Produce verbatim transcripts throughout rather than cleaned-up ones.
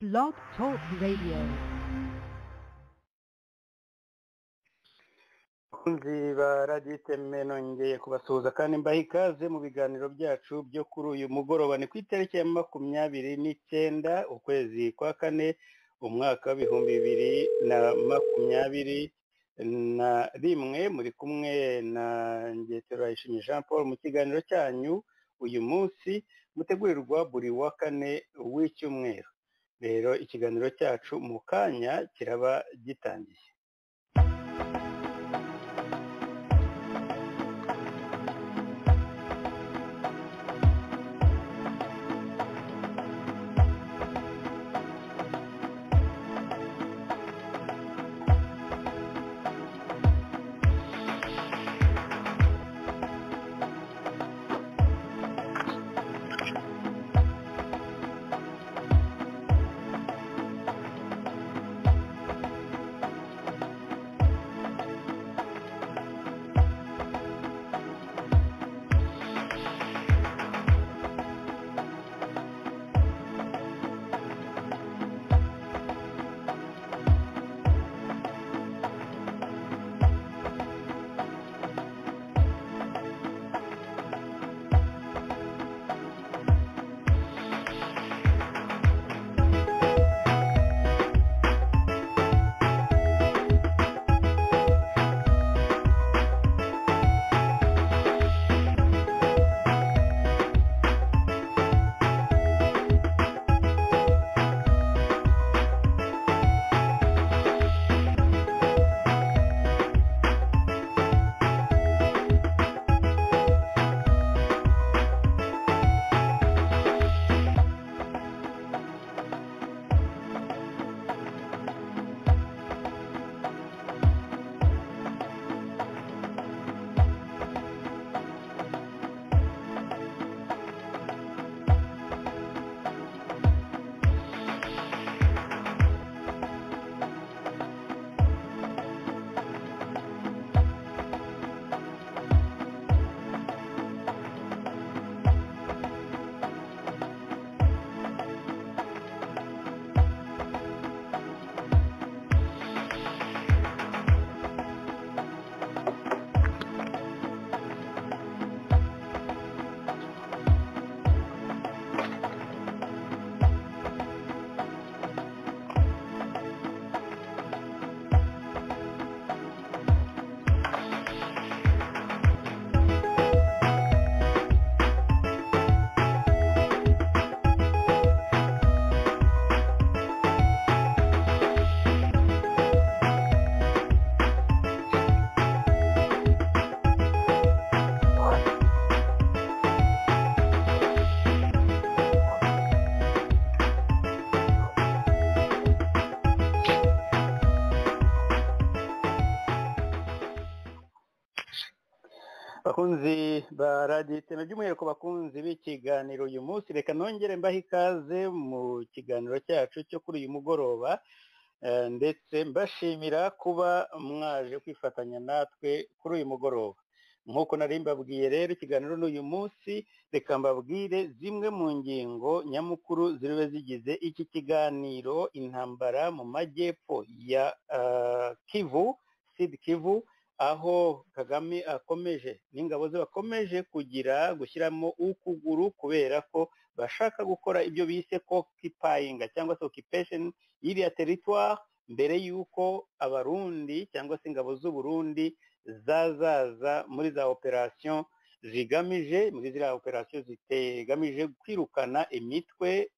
Blog Talk Radio. Kunzi baraditeme nongeye kubasuhuza kandi mbaha ikaze mu biganiro byacu byo kuri uyu mugoroba ni ku itariki ya makumyabiri n'icyenda ukwezi kwa kane umwaka w'ibihumbi bibiri na makumyabiri na rimwe muri kumwe na Ngeterayishimye Jean Paul mu kiganiro cyanyu uyu munsi mutegurirwa buri wa kane w'icyumweru. Rero ikiganiro cyacu mu kanya kiraba gitangiye. Bakunzi baraditeme by'umwihariko bakunzi b'ikiganiro uyu munsi reka nongere mbaha ikaze mu kiganiro cyacu cyo kuri uyu mugoroba ndetse mbashimira kuba mwaje kwifatanya natwe kuri uyu mugoroba. Nk'uko nari mbabwiye rero ikiganiro n'uyu munsi reka mbabwire zimwe mu ngingo nyamukuru ziriwe zigize iki kiganiro: intambara mu majyepfo ya uh, Kivu, Sud Kivu, aho Kagame akomeje n'ingabo ze bakomeje kugira gushyiramo ukuguru kubera ko bashaka gukora ibyo bise occupying cyangwa se occupation y'iriya territoire mbere y'uko abarundi cyangwa se ingabo z'u Burundi zazaza muri za operation zigamije muri ziriya operation zitegamije kwirukana imitwe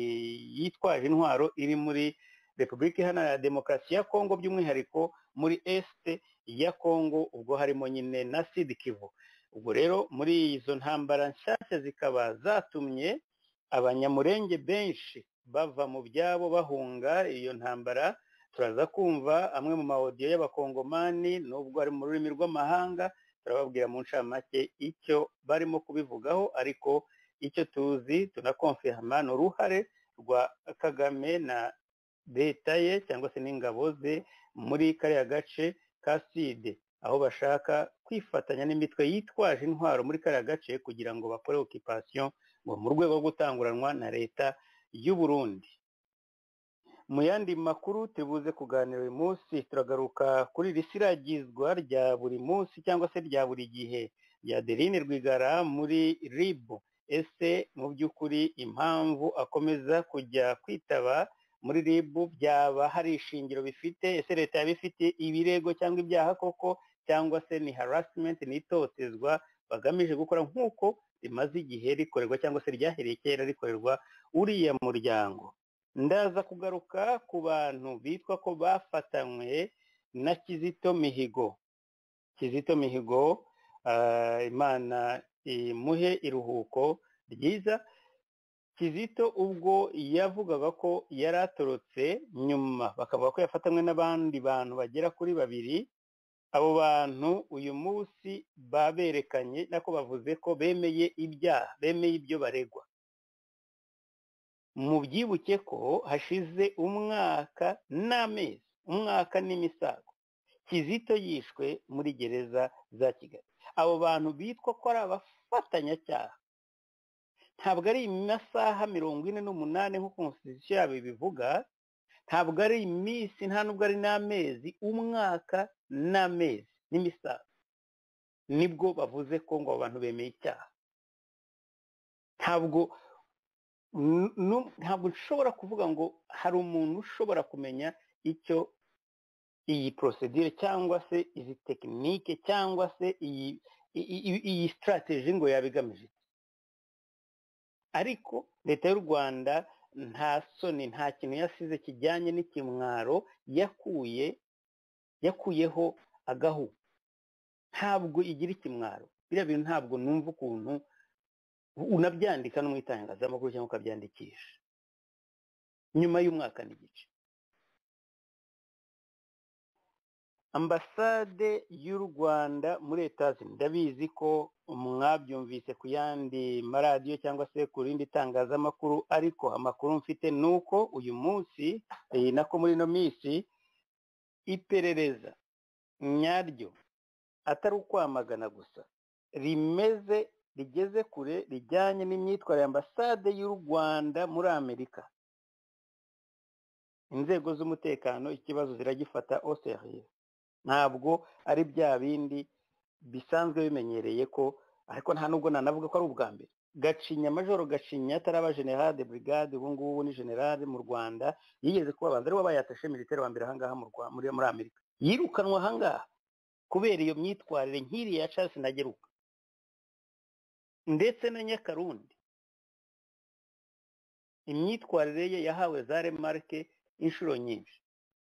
yitwaje intwaro iri muri Repubulika Iharanira Demokarasi ya Kongo, by'umwihariko muri este ya Kongo, ubwo harimo nyine na Sud Kivu. Ubwo rero muri izo ntambara nshyashya zikaba zatumye abanyamurenge benshi bava mu byabo bahunga iyo ntambara. Turaza kumva amwe mu maaudio y'abakongomani nubwo ari mu rurimi rw'amahanga, turababwira mu ncamake icyo barimo kubivugaho, ariko icyo tuzi tunakonfirma n'uruhare rwa Kagame na leta ye cyangwa se n'ingabo ze muri kariya gace ka Sud, aho bashaka kwifatanya n'imitwe yitwaje intwaro muri kariya gace kugira ngo bakore occupation ngo mu rwego rwo gutanguranwa na leta y'u Burundi. mu yandi makuru tubuze kuganira uyu munsi turagaruka kuri risiragizwa rya buri munsi cyangwa se rya buri gihe ya Adeline Rwigara muri R I B. Ese mu by'ukuri impamvu akomeza kujya kwitaba muri R I B byaba hari ishingiro bifite? Ese leta yabifite ibirego cyangwa ibyaha koko, cyangwa se ni harassment, ni itotezwa bagamije gukora nk'uko rimaze igihe rikorerwa cyangwa se ryahereye kera rikorerwa uriya muryango? Ndaza kugaruka ku bantu bitwa ko bafatanywe na Kizito Mihigo. Kizito Mihigo, uh, Imana imuhe iruhuko ryiza. Kizito ubwo yavugaga ko yaratorotse, nyuma bakavuga ko yafatanywe n'abandi bantu bagera kuri babiri. Abo bantu uyu munsi baberekanye nako bavuze ko bemeye ibyaha, bemeye ibyo baregwa. Mu byibuke ko hashize umwaka n'amezi, umwaka n'imisago, Kizito yishwe muri gereza za Kigali. Abo bantu bitwa ko ari abafatanyacyaha, ntabwo ari amasaha mirongo ine n'umunani nk'uko constitution yabo ibivuga, ntabwo ari iminsi, nta nubwo ari n'amezi, umwaka n'amezi n'imisago nibwo bavuze ko ngo abantu bemeye icyaha. Ntabwo ntabwo nshobora kuvuga ngo hari umuntu ushobora kumenya icyo iyi procedure cyangwa se izi tekinike cyangwa se iyi iyi strategy ngo yabigamije. Ariko leta y'u Rwanda nta soni, nta kintu yasize kijyanye n'ikimwaro yakuye yakuyeho agahu. Ntabwo igira ikimwaro. Biriya bintu ntabwo numva ukuntu unabyandika no mu itangazamakuru cyangwa ukabyandikisha nyuma y'umwaka n'igice. Ambasade y'u Rwanda muri Etazi, ndabizi ko mwabyumvise ku yandi maradiyo cyangwa se ku rindi tangazamakuru, ariko amakuru mfite nuko uyu munsi nako muri no minsi iperereza nyaryo atari ukwamagana gusa rimeze rigeze kure rijyanye n'imyitwarire y'ambasade y'u Rwanda muri Amerika. Inzego z'umutekano ikibazo ziragifata au sérieux. Ntabwo ari bya bindi bisanzwe bimenyereye ko, ariko nta nubwo nanavuga ko ari ubwa mbere. Gacinya, Majoro Gacinya ataraba General de Brigade, ubu ngubu ni General mu Rwanda, yigeze kuba abanza ari wabaye attaché militaire wa mbere ahangaha muri muri Amerika. Yirukanwa ahangaha kubera iyo myitwarire nk'iri ya Charles Ntageruka ndetse na Nyakarundi. Imyitwarire ye yahawe za remarque inshuro nyinshi.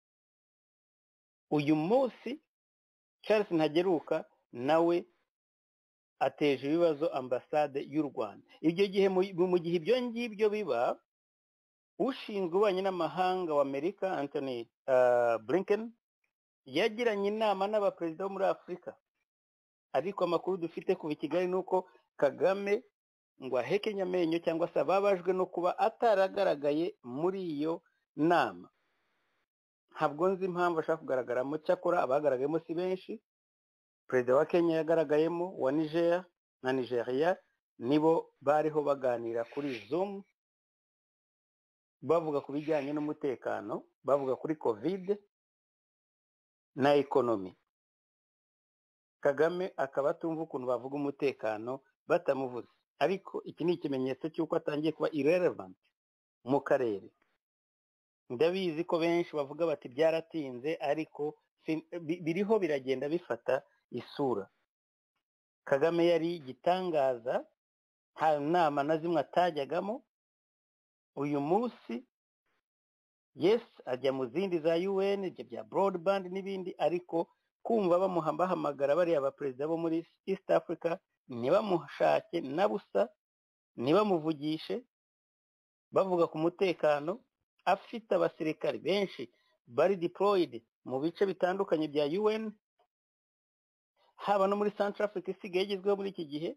Uyu munsi Charles Ntageruka nawe ateje ibibazo ambasade y'u Rwanda. Ibyo gihe mu gihe ibyo ngibyo biba, ushinzwe ububanyi n'amahanga wa Amerika Anthony uh, Blinken yagiranye inama n'abaperezida bo muri Afurika. Ariko amakuru dufite kuva i Kigali nuko Kagame ngo ahekenya amenyo cyangwa se ababajwe no kuba ataragaragaye muri iyo nama. Ntabwo nzi impamvu ashaka kugaragaramo, cyakora abagaragayemo si benshi. Perezida wa Kenya yagaragayemo, wa Niger na Nigeria nibo bariho baganira kuri Zoom bavuga ku bijyanye n'umutekano, bavuga kuri Covid na ekonomi. Kagame akaba atumva ukuntu bavuga umutekano batamuvuze. Ariko iki ni ikimenyetso cy'uko atangiye kuba irrelevant mu karere. Ndabizi ko benshi bavuga bati byaratinze, ariko biriho biragenda bifata isura. Kagame yari igitangaza, nta nama na zimwe atajyagamo. Uyu munsi yes ajya mu zindi za U N, ibyo bya broadband n'ibindi, ariko kumva bamuhambahamagara bariya abaperezida bo muri East Africa ntibamushake na busa, ntibamuvugishe bavuga ku mutekano. Afite abasirikari benshi bari deployed mu bice bitandukanye bya U N, haba no muri Central Africa isigaye igezweho muri iki gihe.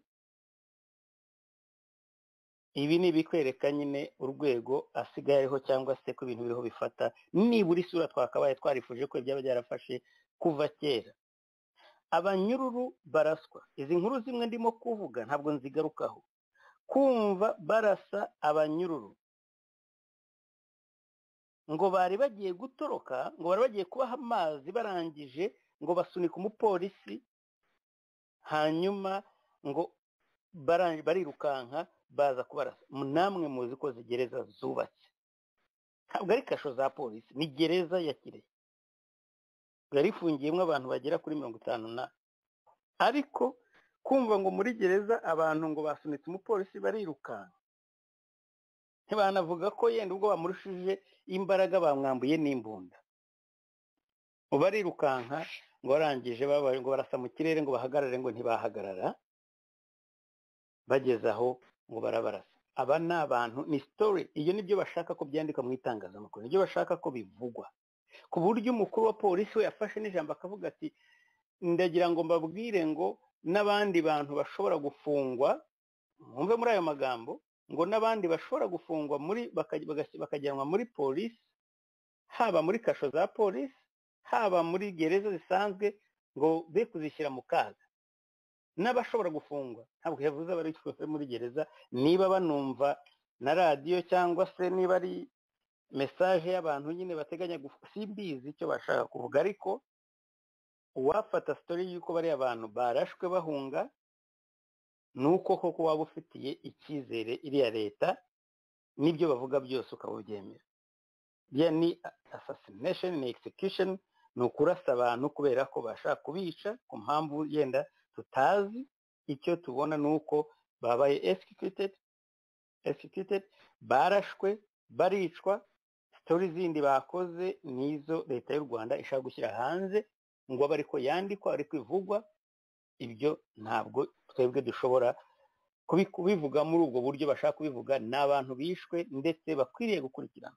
Ibi ni bikwereka nyine urwego asigayeho cyangwa se ko ibintu biriho bifata nibura isura twakabaye twarifuje ko byaba byarafashe kuva kera. Abanyururu baraswa. Izi nkuru zimwe ndimo kuvuga ntabwo nzigarukaho. Kumva barasa abanyururu ngo bari bagiye gutoroka ngo bari bagiye kubaha amazi barangije ngo basunika umupolisi hanyuma ngo barirukanka baza kubarasa. Namwe muzi ko zigereza zubatse, ntabwo ari kasho za polisi, ni gereza ya Kirehe yari ifungiyemo abantu bagera kuri mirongo itanu na. Ariko kumva ngo muri gereza abantu ngo basunitse umupolisi barirukanka, ntibanavuga ko yenda ubwo bamurushije imbaraga bamwambuye n'imbunda. Barirukanka ngo barangije babaye ngo barasa mu kirere ngo bahagarare, ngo ntibahagarara, bageze aho ngo barabarasa. Aba ni abantu, ni story. Iyo nibyo bashaka ko byandika mu itangazamakuru, nibyo bashaka ko bivugwa, ku buryo umukuru wa polisi we yafashe n'ijambo akavuga ati ndagira ngo mbabwire ngo n'abandi bantu bashobora gufungwa, mwumve muri ayo magambo, ngo n'abandi bashobora gufungwa muri bakajyanwa muri polisi, haba muri kasho za polisi haba muri gereza zisanzwe, ngo be kuzishyira mu kaga. N'abashobora gufungwa ntabwo yavuze abari muri gereza. Niba banumva na radiyo cyangwa se niba ari message y'abantu nyine bateganya, simbizi icyo bashaka kuvuga, ariko uwafata story yuko bari abantu barashwe bahunga, nuko koko waba ufitiye icyizere iriya leta nibyo bavuga byose ukabubyemera. Bya ni assassination, ni execution, ni ukurasa abantu kubera ko bashaka kubica ku mpamvu yenda tutazi. Icyo tubona nuko babaye executed executed barashwe baricwa. Story zindi bakoze nizo leta y'u Rwanda ishaka gushyira hanze ngo abe ariko yandikwa ariko ivugwa. Ibyo ntabwo twebwe dushobora kubivuga muri ubwo buryo bashaka kubivuga. N'abantu bishwe ndetse bakwiriye gukurikirana.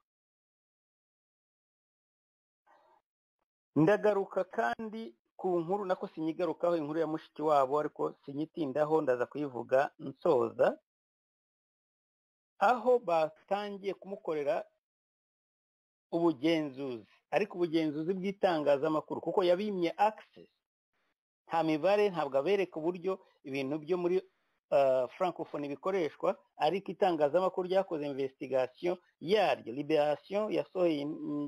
Ndagaruka kandi ku nkuru, nako sinyigarukaho, inkuru ya mushiki wabo, ariko sinyitindaho, ndaza kuyivuga nsoza, aho batangiye kumukorera ubugenzuzi, ariko ubugenzuzi bw'itangazamakuru, kuko yabimye access. Nta mibare, ntabwo abereka uburyo ibintu byo muri uh, francophone bikoreshwa, ariko itangazamakuru ryakoze investigation yaryo. Liberation yasohoye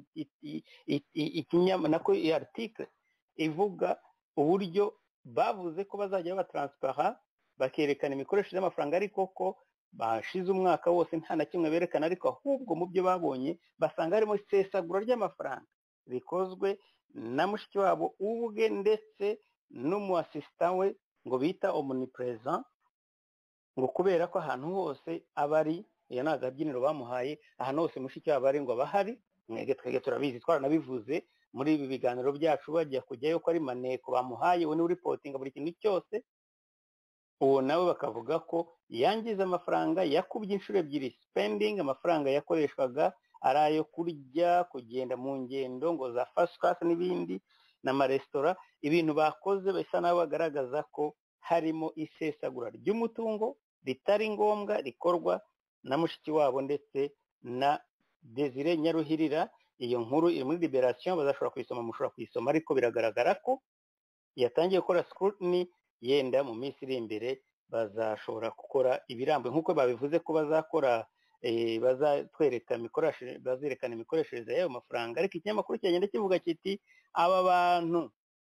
ikinyama nako article ivuga uburyo bavuze ko bazajya baba transparent, bakerekana imikoreshereze y'amafaranga, ariko ko bashize umwaka wose nta na kimwe berekana. Ariko ahubwo mu byo babonye basanga harimo isesagura ry'amafaranga rikozwe na mushiki wabo ubwe ndetse n'umu assistant we ngo bita omnipresent, ngo kubera ko ahantu hose abari, iyo ni agabyiniro bamuhaye, ahantu hose mushiki wabo ari ngo abahari. Mwege twege turabizi, twaranabivuze muri ibi biganiro byacu, bajya kujyayo ko ari maneko bamuhaye, we ni reporting buri kintu cyose. Uwo nawe bakavuga ko yangiza amafaranga, yakubye inshuro ebyiri spending, amafaranga yakoreshwaga ari ayo kurya, kugenda mu ngendo ngo za fast class n'ibindi n'amaresitora. Ibintu bakoze bisa naho bagaragaza ko harimo isesagura ry'umutungo ritari ngombwa rikorwa na mushiki wabo ndetse na Desire Nyaruhirira. Iyo nkuru iri muri Liberation, bazashobora kuyisoma, mushobora kuyisoma, ariko biragaragara ko yatangiye gukora scrutiny. Yenda mu minsi iri imbere bazashobora gukora ibirambo nk'uko babivuze ko bazakora, eh, bazatwereka imikoreshereze, bazerekana imikoreshereze y'ayo mafaranga. Ariko ikinyamakuru cyagenda kivuga kiti aba bantu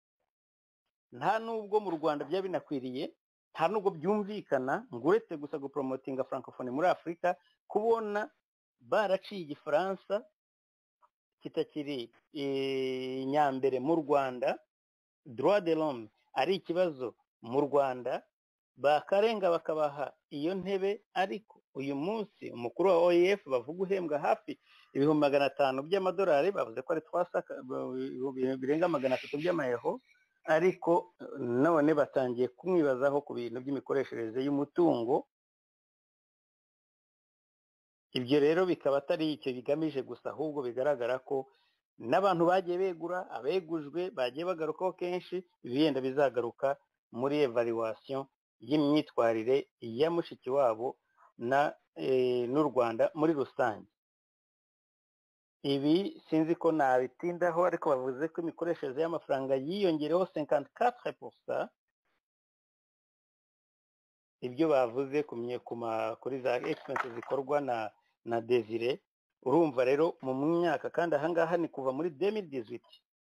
nta nubwo mu Rwanda bya binakwiriye, nta nubwo byumvikana ngo uretse gusa gupromotinga francophone muri Afurika, kubona baraciye igifaransa kitakiri inyambere mu Rwanda, droit de l'homme ari ikibazo mu Rwanda, bakarenga bakabaha iyo ntebe. Ariko uyu munsi umukuru wa O E F bavuga uhembwa hafi ibihumbi magana atanu by'amadolari, bavuze ko ari twasaka birenga magana atatu by'amayeho, ariko none batangiye kumwibazaho ku bintu by'imikoreshereze y'umutungo. Ibyo rero bikaba atari icyo bigamije gusa, ahubwo bigaragara ko n'abantu bagiye begura, abegujwe bagiye bagarukaho kenshi, ibiyenda bizagaruka muri evaluation y'imyitwarire ya mushiki wabo na e, n'u Rwanda muri rusange. Ibi sinzi ko nabitindaho, ariko bavuze ko imikoreshereze y'amafaranga yiyongereho cinquante quatre pourcent. Ibyo bavuze kumye kuma kuri za expenses zikorwa na na Desire, urumva rero mu myaka kandi ahangaha ni kuva muri deux mille dix-huit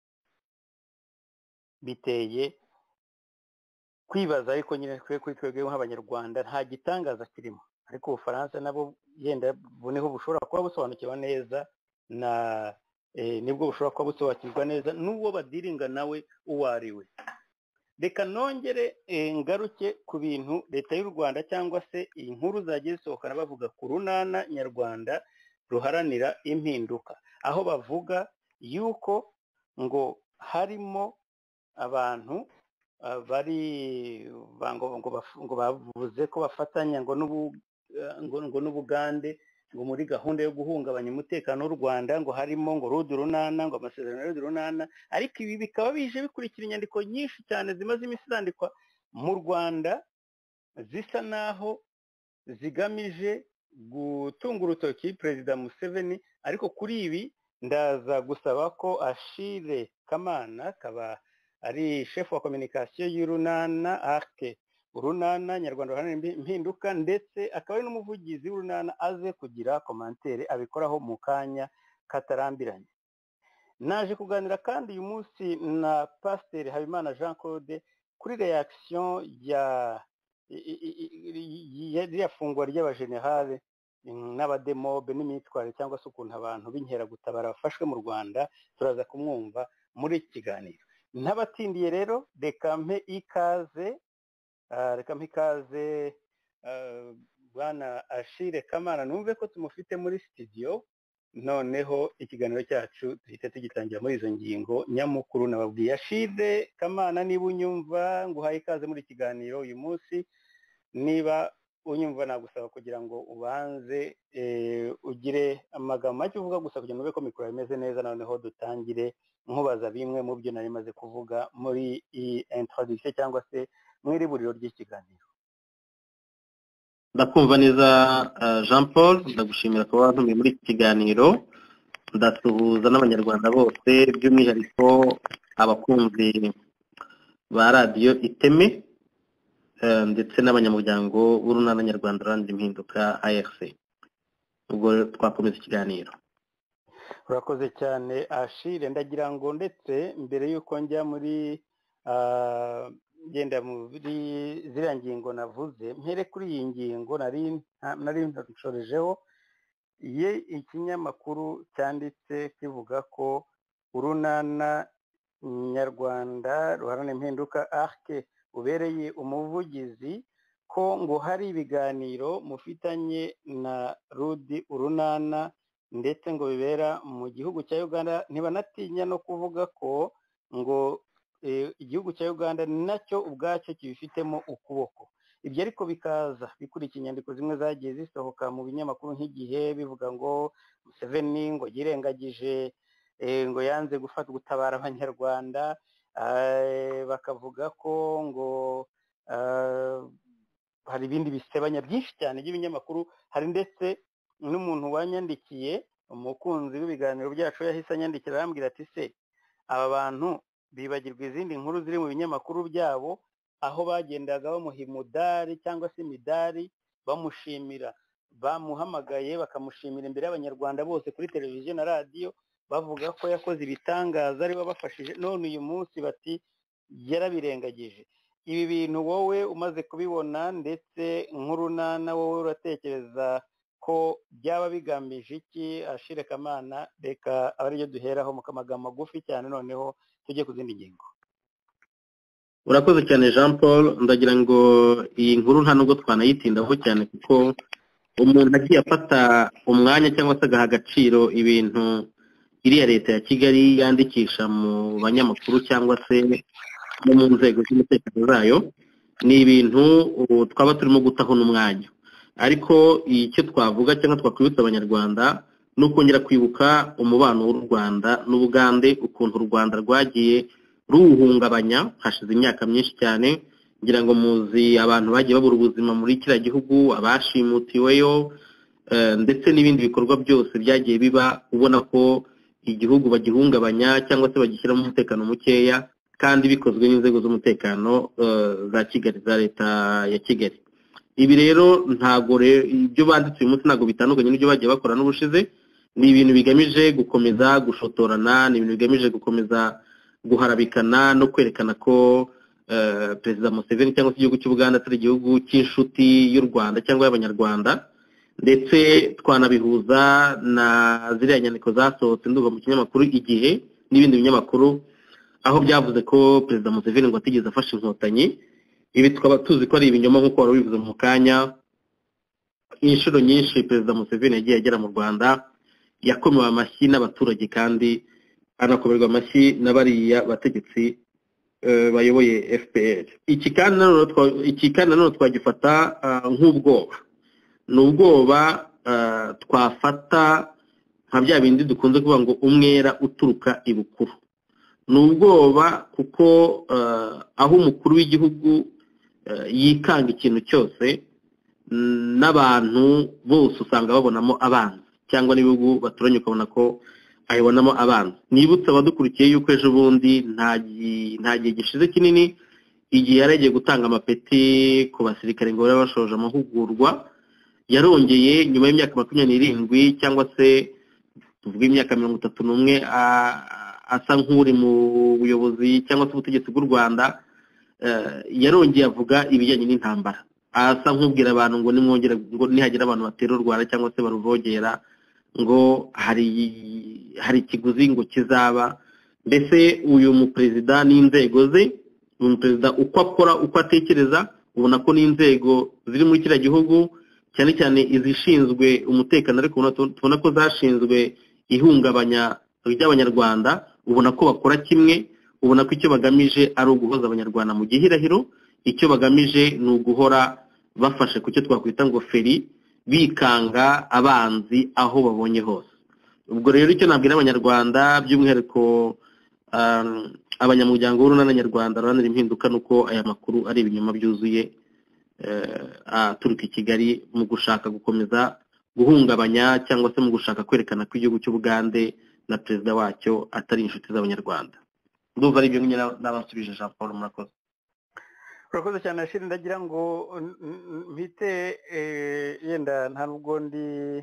biteye kwibaza ariko nyine twe kuri twebwe nk'abanyarwanda nta gitangaza kirimo ariko ubufaransa nabo yenda buneho bushobora kuba busobanukirwa neza na eh, nibwo bushobora kuba busobanukirwa neza n'uwo badiringa nawe uwo ari we. Reka nongere eh, ngaruke ku bintu leta y'u Rwanda cyangwa se inkuru zagiye zisohokana bavuga ku runana nyarwanda ruharanira impinduka, aho bavuga yuko ngo harimo abantu uh, bari bango ngo, ngo bavuze ko bafatanya ngo n'ubu uh, ngo, ngo n'Ubugande ngo muri gahunda yo guhungabanya umutekano w'u Rwanda, ngo harimo ngo rudu runana ngo amasezerano ya rudu runana, ariko ibi bikaba bije bikurikira inyandiko nyinshi cyane zimaze iminsi zandikwa mu Rwanda zisa naho zigamije gutunga urutoki Perezida Museveni. Ariko kuri ibi ndaza gusaba ko Achille Kamana kaba ari chef wa communication y'urunana arke urunana nyarwanda ruharanira impinduka ndetse akaba ari n'umuvugizi w'urunana aze kugira commentaire abikoraho mu kanya katarambiranye. Naje kuganira kandi uyu munsi na Pasteur Habimana Jean Claude kuri reaction ya ya fungwa ry'abagenerale n'abademobe n'imitware cyangwa se ukuntu abantu b'inkera gutabara bafashwe mu Rwanda. Turaza kumwumva muri iki kiganiro. Ntabatindiye rero reka mpe ikaze uh, reka mpe ikaze uh, bwana Achille Kamana, numve ko tumufite muri studio, noneho ikiganiro cyacu duhita tugitangira muri izo ngingo nyamukuru nababwiye. Achille Kamana, niba unyumva nguhaye ikaze muri kiganiro uyu munsi. Niba unyumva nagusaba kugira ngo ubanze e, ugire amagambo make uvuga gusa kugira ngo ube ko mikoro imeze neza, noneho dutangire nkubaza bimwe mu byo nari maze kuvuga muri iyi introduction cyangwa se mwiri buriro ry'ikiganiro. Ndakumva neza uh, Jean Paul, ndagushimira ko wantumiye muri iki kiganiro. Ndasuhuza n'abanyarwanda bose by'umwihariko abakunzi ba radio Iteme ndetse n'abanyamuryango b'urunana nyarwanda ruharanira impinduka A R C. Ubwo twakomeza ikiganiro. Urakoze cyane Achille. Ndagira ngo ndetse mbere yuko njya muri uh, genda muri ziriya ngingo navuze, mpere kuri iyi ngingo nari nari nshorejeho ye ikinyamakuru cyanditse kivuga ko urunana nyarwanda ruharanira impinduka arke ubereye umuvugizi ko ngo hari ibiganiro mufitanye na rudi urunana ndetse ngo bibera mu gihugu cya Uganda. Ntibanatinya no kuvuga ko ngo e, igihugu cya Uganda nacyo ubwacyo kibifitemo ukuboko. Ibyo ariko bikaza bikurikira inyandiko zimwe zagiye zisohoka mu binyamakuru nk'igihe bivuga ngo Museveni ngo yirengagije e, ngo yanze gufata gutabara abanyarwanda. Uh, bakavuga ko ngo uh, hari ibindi bisebanya byinshi cyane by'ibinyamakuru. Hari ndetse n'umuntu wanyandikiye, umukunzi w'ibiganiro byacu, yahise anyandikira arambwira ati se aba bantu bibagirwa izindi nkuru ziri mu binyamakuru byabo, aho bagendaga bamuha imidari cyangwa se imidari bamushimira, bamuhamagaye bakamushimira imbere y'abanyarwanda bose kuri televiziyo na radio, bavuga ko yakoze ibitangaza ari babafashije, none uyu munsi bati yarabirengagije. Ibi bintu wowe umaze kubibona ndetse nk'urunana wowe uratekereza ko byaba bigambije iki? Achille Kamana, reka abaryo duheraho mu kamagambo magufi cyane, noneho tujye ku zindi ngingo. Urakoze cyane Jean Paul. Ndagira ngo iyi nkuru nta nubwo twanayitindaho cyane kuko umuntu agiye afata umwanya cyangwa se agaha agaciro ibintu iriya leta ya Kigali yandikisha mu banyamakuru cyangwa se no mu nzego z'umutekano zayo, ni ibintu twaba turimo gutaho n'umwanya. Ariko icyo twavuga cyangwa twakwibutsa abanyarwanda no kongera kwibuka umubano w'u Rwanda n'Ubugande, ukuntu u Rwanda rwagiye ruhungabanya hashize imyaka myinshi cyane. Ngira ngo muzi abantu bagiye babura ubuzima muri kiriya gihugu, abashimutiweyo ndetse n'ibindi bikorwa byose byagiye biba, ubona ko igihugu bagihungabanya cyangwa se bagishyiramo umutekano mukeya, kandi bikozwe n'inzego z'umutekano uh, za Kigali, za leta ya Kigali. Ibi rero ntago ibyo banditse uyu munsi ntago bitandukanye n'ibyo bagiye bakora n'ubushize. ni ibintu bigamije gukomeza gushotorana, ni ibintu bigamije gukomeza guharabikana no kwerekana ko perezida Museveni cyangwa se igihugu cy'Ubuganda atari igihugu cy'inshuti y'u Rwanda cyangwa y'Abanyarwanda, ndetse twanabihuza na ziriya nyandiko zasohotse nduva mu kinyamakuru Igihe n'ibindi binyamakuru aho byavuze ko perezida Museveni ngo atigeze afasha inkotanyi. Ibi tukaba tuzi ko ari ibinyoma nk'uko wari ubivuze mu kanya. Inshuro nyinshi perezida Museveni yagiye agera mu Rwanda, yakomewe amashyi n'abaturage kandi anakomerwa amashyi na bariya bategetsi bayoboye F P R. Iki kandi nanone twagifata nk'ubwoba, ni ubwoba twafata nka bya bindi dukunze kuvuga ngo umwera uturuka ibukuru. Ni ubwoba kuko aho umukuru w'igihugu yikanga ikintu cyose, n'abantu bose usanga babonamo abanzi, cyangwa n'ibihugu baturanye ukabona ko ayibonamo abanzi. Nibutse abadukurikiye yuko ejo bundi nta gihe gishize kinini igihe yari agiye gutanga amapeti ku basirikare ngo babe bashoje amahugurwa, yarongeye nyuma y'imyaka makumyabiri n'irindwi cyangwa se tuvuge imyaka mirongo itatu n'umwe asa nk'uri mu buyobozi cyangwa se ubutegetsi bw'u Rwanda, yarongeye avuga ibijyanye n'intambara, asa nk'ubwira abantu ngo nimwongera ngo nihagira abantu batera u Rwanda cyangwa se baruvogera ngo hari hari ikiguzi ngo kizaba. Mbese uyu muperezida n'inzego ze, uyu muperezida uko akora uko atekereza, ubona ko n'inzego ziri muri kiriya gihugu cyane cyane izishinzwe umutekano, ariko tubona ko zashinzwe ihungabanya ry'Abanyarwanda, ubona ko bakora kimwe, ubona ko icyo bagamije ari uguhoza Abanyarwanda mu gihirahiro, icyo bagamije ni uguhora bafashe ku cyo twakwita ngo feri, bikanga abanzi aho babonye hose. Ubwo rero icyo nabwira Abanyarwanda by'umwihariko abanyamuryango b'urunana nyarwanda ruharanira impinduka nuko aya makuru ari ibinyoma byuzuye aturuka i Kigali mu gushaka gukomeza guhungabanya cyangwa se mu gushaka kwerekana ko igihugu cy'Ubugande na perezida wacyo atari inshuti z'Abanyarwanda. Ndumva ari ibyo nyine n'abasubije Jean Paul. Murakoze. Urakoze cyane Ashiri, ndagira ngo mpite yenda nta nubwo ndi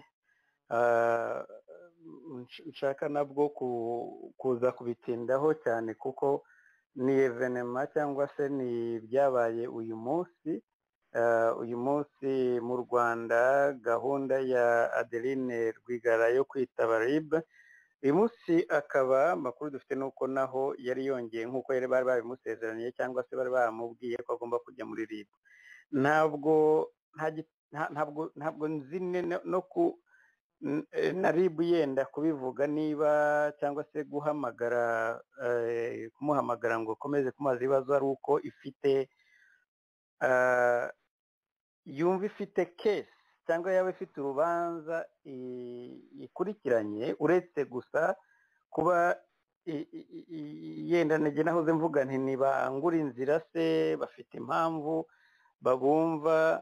nshaka nabwo kuza kubitindaho cyane kuko ni evenema cyangwa se ni byabaye uyu munsi. Uyu munsi mu Rwanda gahunda ya Adeline Rwigara yo kwitaba R I B, uyu munsi akaba amakuru dufite nuko naho yari yongeye nk'uko yari bari babimusezeraniye cyangwa se bari baramubwiye ko agomba kujya muri R I B. Ntabwo ntabwo ntabwo nzi no ku na R I B yenda kubivuga niba cyangwa se guhamagara kumuhamagara ngo komeze kumaza ibibazo ari uko ifite yumva ifite case cyangwa yaba ifite urubanza ikurikiranye, uretse gusa kuba yenda nege nahoze mvuga nti nibangura inzira se bafite impamvu babumva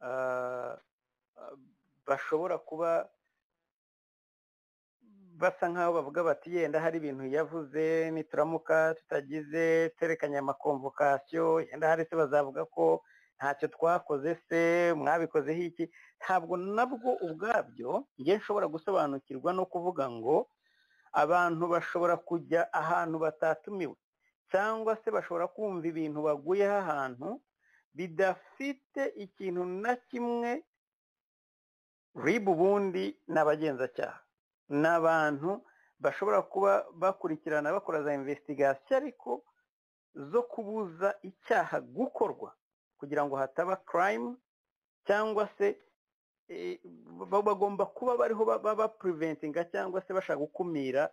bashobora kuba basa nkaho bavuga bati yenda hari ibintu yavuze nituramuka tutagize terekanya amakonvokasiyo, yenda hari se bazavuga ko ntacyo twakoze se mwabikozeho iki. Ntabwo nabwo ubwabyo njye nshobora gusobanukirwa no kuvuga ngo abantu bashobora kujya ahantu batatumiwe cyangwa se bashobora kumva ibintu baguyeho ahantu bidafite ikintu na kimwe. R I B ubundi n'abagenzacyaha n'abantu bashobora kuba bakurikirana bakora za investigation ariko zo kubuza icyaha gukorwa kugira ngo hataba crime, cyangwa se bagomba kuba bariho baba preventinga cyangwa se bashaka gukumira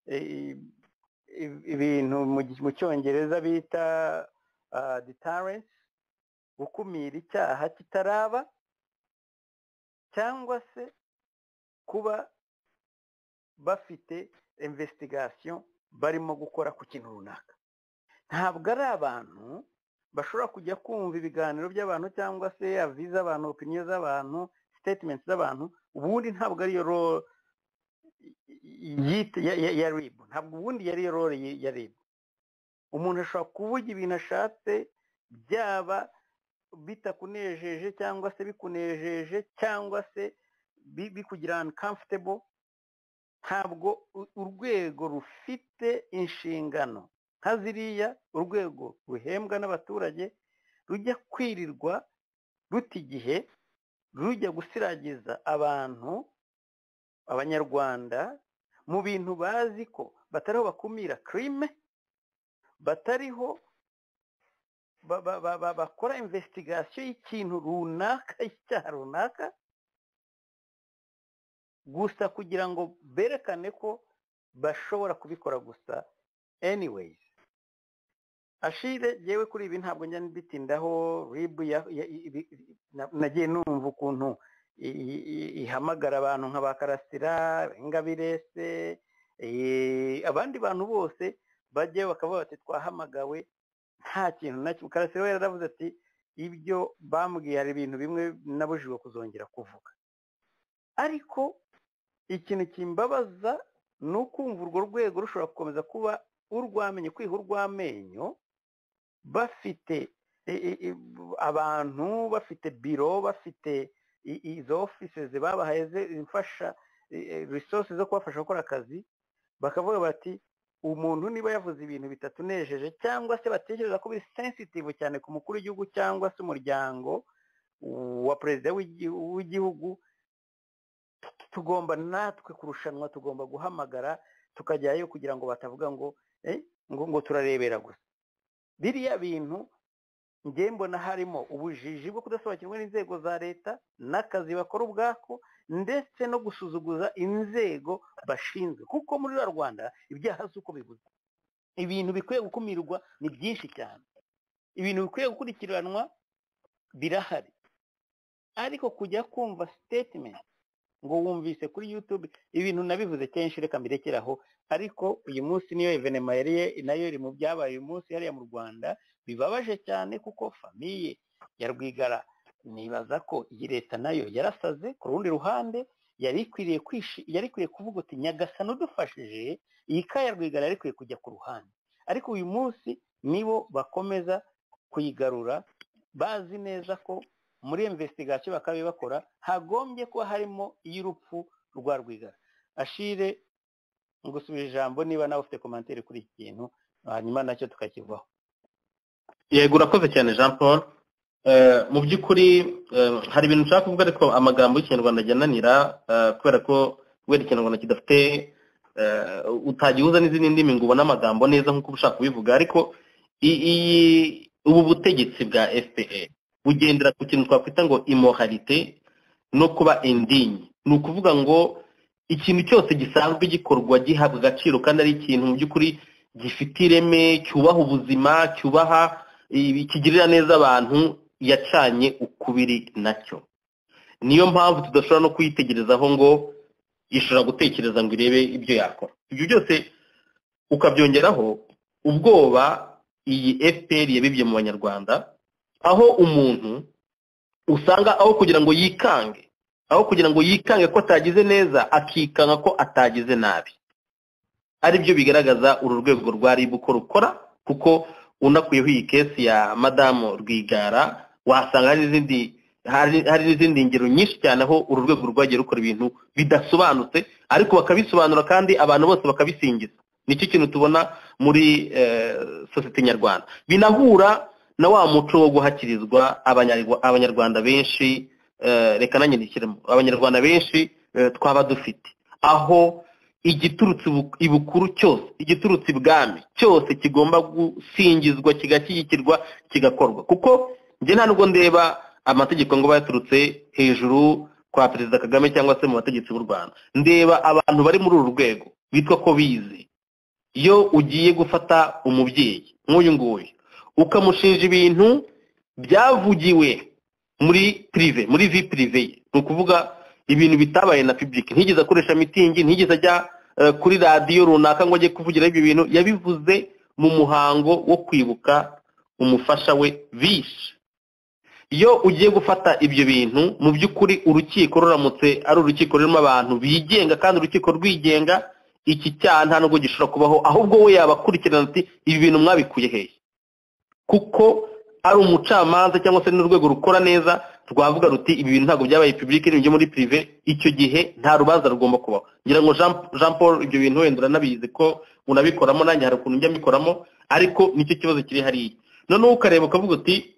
ibintu mu cyongereza bita deterrence, gukumira icyaha kitaraba, cyangwa se kuba bafite investigation barimo gukora ku kintu runaka. Ntabwo ari abantu bashobora kujya kumva ibiganiro by'abantu cyangwa se aviza abantu, opinion z'abantu, statements z'abantu. Ubundi ntabwo ariyo role ya R I B, ntabwo ubundi yari role ya R I B. Umuntu ashobora kuvuga ibintu ashatse, byaba bitakunejeje cyangwa se bikunejeje cyangwa se bikugira uncomfortable, ntabwo urwego rufite inshingano nka ziriya, urwego ruhembwa n'abaturage rujya kwirirwa ruta igihe rujya gusiragiza abantu abanyarwanda mu bintu bazi ko batariho bakumira crime, batariho bakora investigation y'ikintu runaka, icyaha runaka, gusa kugira ngo berekane ko bashobora kubikora gusa. Anyways, Ashire yewe kuri ibi ntabwo njya bitindaho. Rib nagiye numva ukuntu ihamagara abantu nka bakarasira, Ingabirese, abandi bantu bose bajye bakavuga bati twahamagawe nta kintu na kimwe. Karasira we yaravuze ati ibyo bambwiye hari ibintu bimwe nabujijwe kuzongera kuvuga. Ariko ikintu kimbabaza ni ukumva urwo rwego rushobora gukomeza kuba urwamenyo, kwiha urwamenyo, bafite abantu, bafite biro, bafite izo offices babahaye zifasha resources zo kubafasha gukora akazi, bakavuga bati umuntu niba yavuze ibintu bitatu nejeje cyangwa se batekereza ko biri sensitive cyane ku mukuru w'igihugu cyangwa se umuryango wa perezida w'igihugu, tugomba natwe kurushanwa, tugomba guhamagara tukajyayo kugira ngo batavuga ngo eh, ngo ngo turarebera gusa. Biriya bintu njye mbona harimo ubujiji bwo kudasobanukirwa n'inzego za leta n'akazi bakora ubwako, ndetse no gusuzuguza inzego bashinzwe, kuko muri Rwanda ibyaha z'uko bivuze. Ibintu bikwiye gukumirwa ni byinshi cyane, ibintu bikwiye gukurikiranwa birahari, ariko kujya kumva statement ngo wumvise kuri YouTube ibintu nabivuze kenshi, reka mbirekeraho. Ariko uyu munsi niyo evenement yari nayo iri mu byabaye uyu munsi hariya mu Rwanda, bibabaje cyane kuko famiye ya Rwigara nibaza ko iyi leta nayo yarasaze. Ku rundi ruhande yari ikwiriye kwishi yari ikwiriye kuvuga uti Nyagasani udufashije, iyi kaya Rwigara yari ikwiye kujya ku ruhande. Ariko uyu munsi nibo bakomeza kuyigarura, bazi neza ko muri investigation bakabe bakora hagombye kuba harimo y'urupfu rwa Rwigara. Ashire ngusubije ijambo niba nawe ufite commentaire kuri iki kintu, hanyuma nacyo tukakivaho. Yego, urakoze cyane Jean Paul. Mu by'ukuri hari ibintu nshaka kuvuga, ariko amagambo y'Ikinyarwanda ajyananira kubera ko wera Ikinyarwanda kidafite utagihuza n'izindi ndimi ngo ubone amagambo neza nk'uko ushaka kubivuga. Ariko iyi ubu butegetsi bwa F P R bugendera ku kintu twakwita ngo immoralité no kuba indigne. Ni ukuvuga ngo ikintu cyose gisanzwe gikorwa gihabwa agaciro kandi ari ikintu mu by'ukuri gifite ireme, cyubaha ubuzima, cyubaha ikigirira neza abantu, yacanye ukubiri nacyo. Niyo mpamvu tudashobora no kuyitegerezaho ngo ishobora gutekereza ngo irebe ibyo yakora. Ibyo byose ukabyongeraho ubwoba iyi F P R yabibye mu Banyarwanda, aho umuntu usanga aho kugira ngo yikange aho kugira ngo yikange ko atagize neza, akikanga ko atagize nabi. Ari byo bigaragaza uru rwego rwa R I B uko rukora, kuko unakuyeho iyi kesi ya Madamu Rwigara wasanga hari n'izindi hari n'izindi ngero nyinshi cyane aho uru rwego rwagiye rukora ibintu bidasobanutse, ariko bakabisobanura kandi abantu bose bakabisingiza. Nicyo kintu tubona muri societe nyarwanda, binahura na wa muco wo guhakirizwa abanyarwanda benshi. Reka nanjye ndikiremo abanyarwanda benshi twaba dufite, aho igiturutse ibukuru cyose, igiturutse ibwami cyose kigomba gusingizwa, kigashyigikirwa, kigakorwa. Kuko njye nta nubwo ndeba amategeko ngo bayaturutse hejuru kwa Perezida Kagame cyangwa se mu bategetsi b'u Rwanda, ndeba abantu bari muri uru rwego bitwa ko bizi. Iyo ugiye gufata umubyeyi nk'uyu nguyu ukamushinja ibintu byavugiwe muri prive, muri vie prive ye, ni ukuvuga ibintu bitabaye na public, ntigeze akoresha mitingi, ntigeze ajya kuri radio runaka ngo ajye kuvugira ibyo bintu, yabivuze mu muhango wo kwibuka umufasha we Vishe. Iyo ugiye gufata ibyo bintu, mu by'ukuri urukiko ruramutse ari urukiko rurimo abantu bigenga kandi urukiko rwigenga, iki cyaha nta nubwo gishobora kubaho, ahubwo we yabakurikirana ati ibi bintu mwabikuye hehe, kuko ari umucamanza cyangwa se n'urwego rukora neza rwavuga ruti ibi bintu ntabwo byabaye public n'ibyo muri privé, icyo gihe nta rubanza rugomba kubaho. Ngira ngo Jean, Jean Paul ibyo bintu wenda uranabizi ko unabikoramo, nanjye hari ukuntu njya mbikoramo, ariko nicyo kibazo kiri hariya. Noneho ukareba ukavuga uti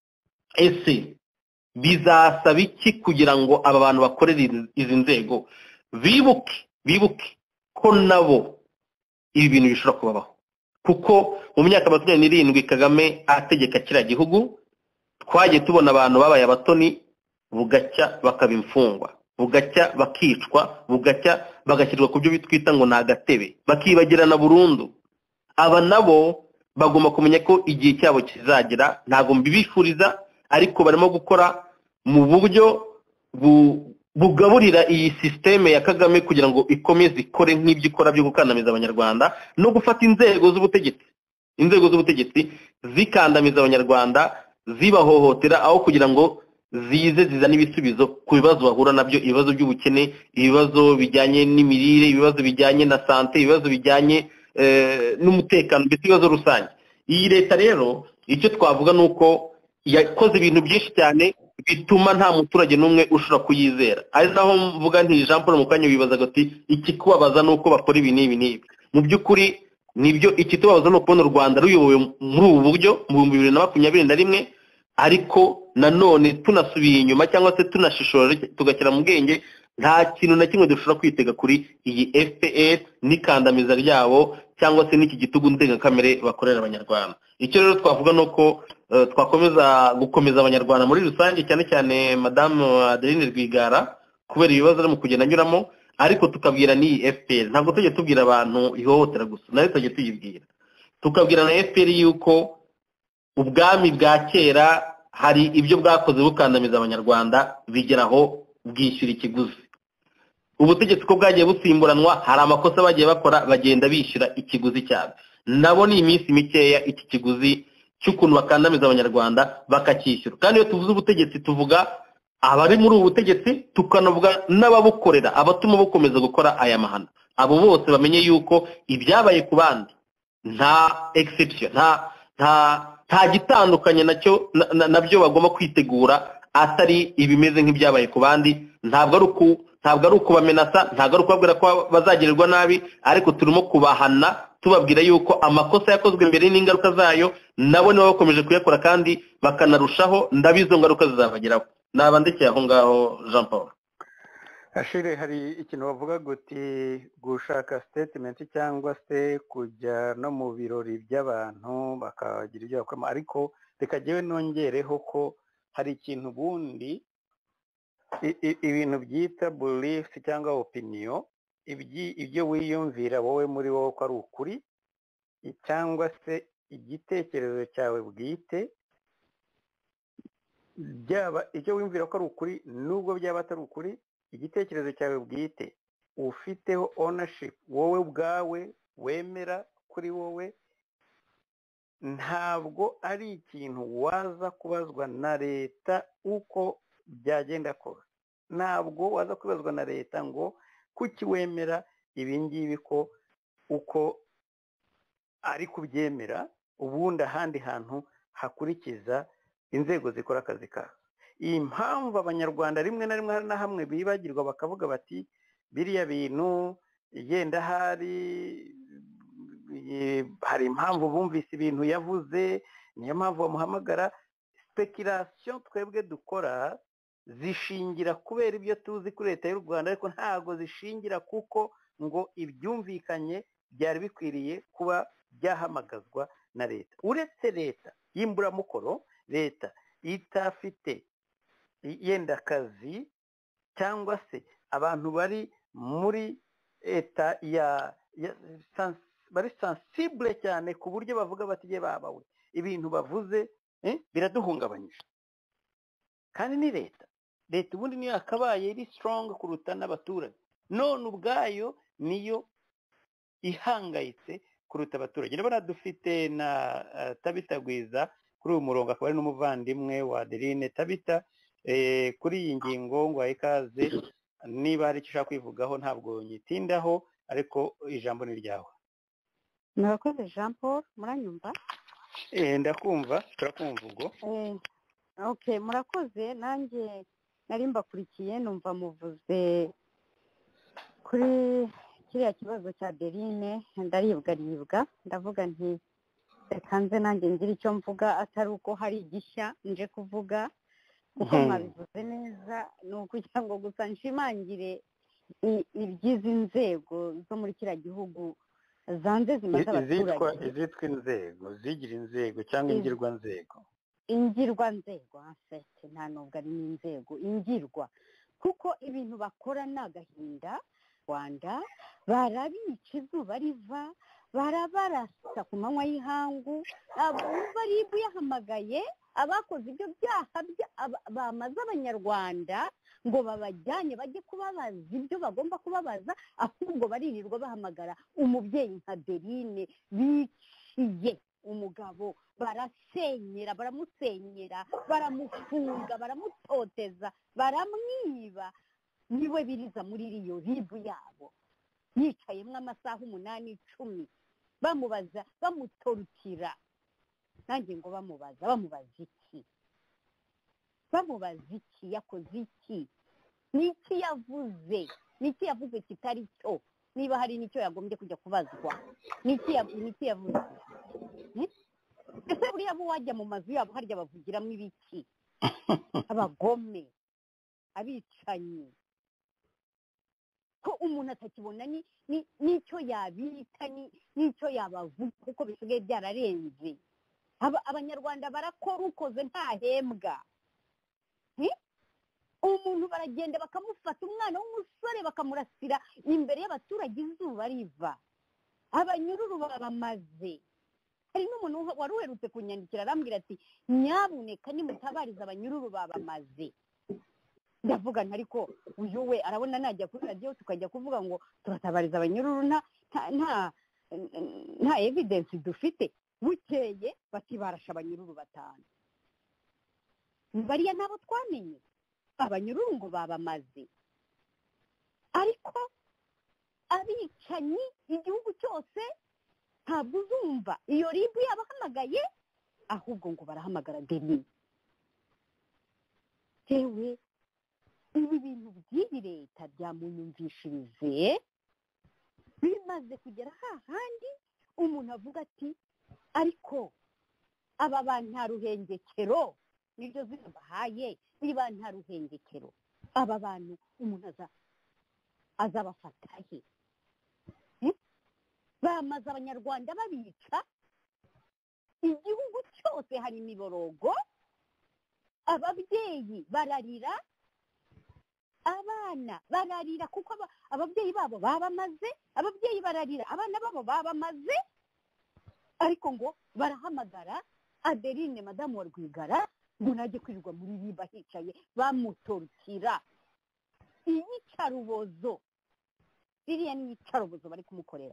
ese bizasaba iki kugira ngo aba bantu bakorere izi nzego bibuke bibuke ko nabo ibi bintu bishobora kubabaho, kuko mu myaka makumyabiri n'irindwi Kagame ategeka kiriya gihugu twagiye tubona abantu babaye abatoni, bugacya bakaba imfungwa, bugacya bakicwa, bugacya bagashyirwa ku byo bitwita ngo ni agatebe, bakibagirana burundu. Aba nabo bagomba kumenya ko igihe cyabo kizagera, ntabwo mbibifuriza, ariko barimo gukora mu buryo bugaburira iyi systeme ya Kagame kugira ngo ikomeze ikore nk'ibyo ikora byo gukandamiza abanyarwanda no gufata inzego z'ubutegetsi inzego z'ubutegetsi zikandamiza abanyarwanda, zibahohotera, aho kugira ngo zize zizana ibisubizo ku bibazo bahura nabyo, ibibazo by'ubukene, ibibazo bijyanye n'imirire, ibibazo bijyanye na sante, ibibazo bijyanye n'umutekano, mbese ibibazo rusange. Iyi leta rero icyo twavuga ni uko yakoze ibintu byinshi cyane bituma nta muturage n'umwe ushobora kuyizera. Ari naho mvuga nti Jean Paul Mukanya wibazaga ati iki kubabaza nuko bakora ibi n'ibi n'ibi. Mu by'ukuri nibyo, iki tubabaza no kubona u Rwanda ruyobowe muri ubu buryo mu bibiri na makumyabiri na rimwe, ariko nanone tunasubiye inyuma cyangwa se tunashishora tugashyira mu bwenge, nta kintu na kimwe dushobora kwitega kuri iyi F P R n'ikandamiza ryabo cyangwa se n'iki gitugu ndengakamere bakorera abanyarwanda. Icyo rero twavuga nuko uh, twakomeza gukomeza abanyarwanda muri rusange, cyane cyane Madame Adeline Rwigara kubera ibibazo mu kugenda anyuramo, ariko tukabwira ni F P R. Ntabwo tujye tubwira abantu ihohotera gusa, nayo tujye tuyibwira, tukabwira na F P R yuko ubwami bwa kera hari ibyo bwakoze bukandamiza abanyarwanda bigeraho bwishyura ikiguzi. Ubutegetsi ko bwagiye busimburanwa, hari amakosa bagiye bakora bagenda bishyura ikiguzi cyabo. Nabo ni iminsi mikeya iki kiguzi cy'ukuntu bakandamiza abanyarwanda bakacyishyura. Kandi iyo tuvuze ubutegetsi tuvuga abari muri ubu butegetsi, tukanavuga n'ababukorera, abatuma bukomeza gukora aya mahano. Abo bose bamenye yuko ibyabaye ku bandi nta exception, nta nta nta gitandukanye nacyo nabyo bagomba kwitegura, atari ibimeze nk'ibyabaye ku bandi. Ntabwo ari uku ntabwo ari ukubamenasa, ntabwo ari ukubabwira ko bazagirirwa nabi, ariko turimo kubahana tubabwira yuko amakosa yakozwe mbere n'ingaruka zayo nabo nibo bakomeje kuyakora kandi bakanarushaho, ndabizo ngaruka zizabageraho. Nabandekeye aho ngaho Jean Paul. Ashire, hari ikintu bavuga guti gushaka statement cyangwa se kujya no mu birori by'abantu bakagira ibyo bakora, ariko reka jyewe nongereho ko hari ikintu bundi ibintu byita belief cyangwa opinion, ibyo wiyumvira wowe muri wowe ko ari ukuri, cyangwa se igitekerezo cyawe bwite, byaba icyo wiyumvira ko ari ukuri nubwo byaba atari ukuri, igitekerezo cyawe bwite ufiteho ownership wowe ubwawe wemera kuri wowe, ntabwo ari ikintu waza kubazwa na leta uko byagenda kose. Ntabwo waza kubazwa na leta ngo kuki wemera ibi ngibi ko uko ari kubyemera, ubundi ahandi hantu hakurikiza inzego zikora akazi kazo. Iyi mpamvu abanyarwanda rimwe na rimwe hari na hamwe bibagirwa bakavuga bati biriya bintu yenda hari hari impamvu bumvise ibintu yavuze, niyo mpamvu bamuhamagara. Speculation twebwe dukora zishingira kubera ibyo tuzi kuri leta y'u Rwanda, ariko ntago zishingira kuko ngo ibyumvikanye byari bikwiriye kuba byahamagazwa na leta. Uretse leta y'imburamukoro, leta itafite yenda akazi cyangwa se abantu bari muri leta ya, ya sans, bari sensible cyane ku buryo bavuga bati ye babawe ibintu bavuze eh, biraduhungabanyije. Kandi ni leta leta ubundi niyo akabaye iri strong kuruta n'abaturage, none ubwayo niyo ihangayitse kuruta abaturage. Ndabona dufite na uh, Tabita Gwiza kuri uyu murongo, akaba ari n'umuvandimwe wa Adeline. Tabita, eh, kuri iyi ngingo ngo ikaze, niba hari icyo ushaka kwivugaho ntabwo nyitindaho, ariko ijambo ni ryawe. Murakoze Jean Paul, muranyumva? eh ndakumva turakumva ubwo eh okay murakoze nanjye nari mbakurikiye numva muvuze kuri kiriya kibazo cya Berine ndaribwa ribwa ndavuga nti kanze nanjye ngira icyo mvuga atari uko hari igishya nje kuvuga kuko mwabivuze neza ni ukugira ngo gusa nshimangire ibyizi nzego zo muri kiriya gihugu zanze zimaze abaturage izitwa inzego zigira inzego cyangwa ingirwa nzego ingirwa nzego afite nta nubwo ari n'inzego ingirwa kuko ibintu bakora ni agahinda Rwanda barabica izuba riva barabarasa ku manywa y'ihangu abumva ribu yahamagaye abakoze ibyo byaha bamaze abanyarwanda ngo babajyanye bajye kubabaza ibyo bagomba kubabaza ahubwo baririrwa bahamagara umubyeyi nka Berine biciye umugabo barasenyera baramusenyera baramufunga baramutoteza baramwiba niwe biriza muri iyo ribu yabo yicayemo amasaha umunani icumi bamubaza bamutorukira nanjye ngo bamubaza bamubaza iki bamubaza iki yakoze iki niki yavuze niki yavuze kitari cyo niba hari nicyo yagombye kujya kubazwa niki niki yavuze ese buriya bo wajya mu mazu yabo harya bavugiramo ibiki abagome abicanyi ko umuntu atakibona ni n'icyo yabita n'icyo yabavuga kuko bisigaye byararenze abanyarwanda barakora ukoze ntahembwa umuntu baragenda bakamufata umwana w'umusore bakamurasira imbere y'abaturage izuba riva abanyururu babamaze hari n'umuntu wari uherutse kunyandikira arambwira ati nyabuneka nimutabariza abanyururu babamaze ndavuga ariko uyu we arabona najya kuri radiyo tukajya kuvuga ngo turatabariza abanyururu nta nta nta evidence dufite bukeye bati barasha abanyururu batanu bariya nabo twamenye abanyururu ngo babamaze ariko abicanyi igihugu cyose ntabwo uzumva iyo ribu yabahamagaye ahubwo ngo barahamagara Berine tewe ibi bintu by'iyi leta byamunyumvishirize bimaze kugera hahandi umuntu avuga ati ariko aba bantu nta ruhengekero niryo zina bahaye niba nta ruhengekero aba bantu umuntu aza azabafata he bamaze abanyarwanda babica igihugu cyose hari imiborogo ababyeyi bararira abana bararira kuko ababyeyi babo babamaze ababyeyi bararira abana babo babamaze ariko ngo barahamagara Adeline madamu wa Rwigara ngo najye kwirirwa muri riba hicaye bamutorukira iyicarubozo ririya ni iyicarubozo bari kumukorera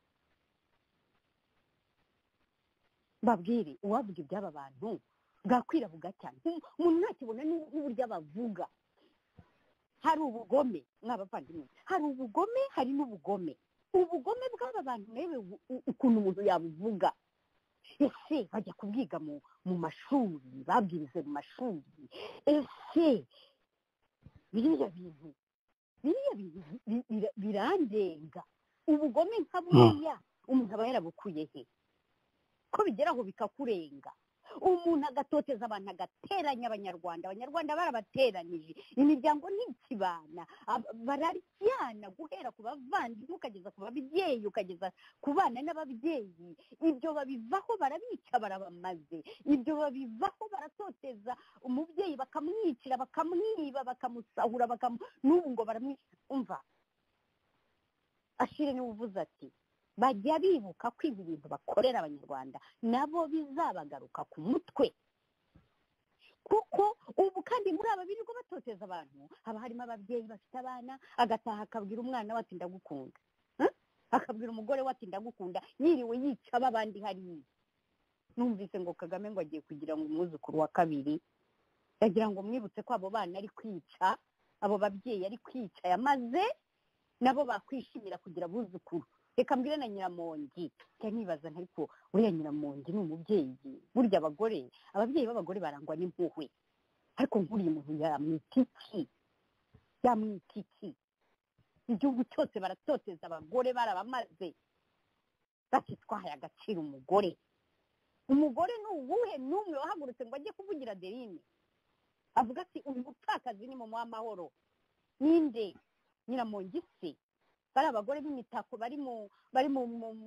babwire uwavuga iby'aba bantu bwakwira bugacya umuntu ntakibona n'uburyo abavuga hari ubugome mw'abavandimwe hari ubugome hari n'ubugome ubugome bw'aba bantu rebe ukuntu umuntu yabuvuga ese bajya kubwiga mu mu mashuri babwirize mu mashuri ese biriya bintu biriya bintu birandenga ubugome nka buriya umuntu aba yarabukuye he ko bigeraho bikakurenga umuntu agatoteza abantu agateranya abanyarwanda abanyarwanda barabateranije imiryango ntikibana bararyana guhera ku bavandimwe ukageza ku babyeyi ukageza ku bana n'ababyeyi ibyo babivaho barabica barabamaze ibyo babivaho baratoteza umubyeyi bakamwicira bakamwiba bakamusahura n'ubu ngo baramwumva ashire niwe uvuze ati bajya bibuka ko ibi bintu bakorera abanyarwanda nabo bizabagaruka ku mutwe kuko ubu kandi muri aba birirwa batoteza abantu haba harimo ababyeyi bafite abana agataha akabwira umwana we ati ndagukunda akabwira umugore we ati ndagukunda yiriwe yica abandi hariya numvise ngo Kagame ngo agiye kugira ngo umwuzukuru wa kabiri yagira ngo mwibutse ko abo bana ari kwica abo babyeyi ari kwica yamaze nabo bakwishimira kugira abuzukuru reka mbwire na Nyiramongi cyane nibaza ariko uriya Nyiramongi ni umubyeyi burya abagore ababyeyi b'abagore barangwa n'impuhwe ariko nkuriye umuntu yamwitiki yamwitiki igihugu cyose baratoteza abagore barabamaze batitwaye agaciro umugore umugore ni uwuhe n'umwe wahagurutse ngo ajye kuvugira Adeline avuga ati uyu mupfakazi ni mu amahoro ninde Nyiramongi se bari abagore b'imitako bari mu bari mu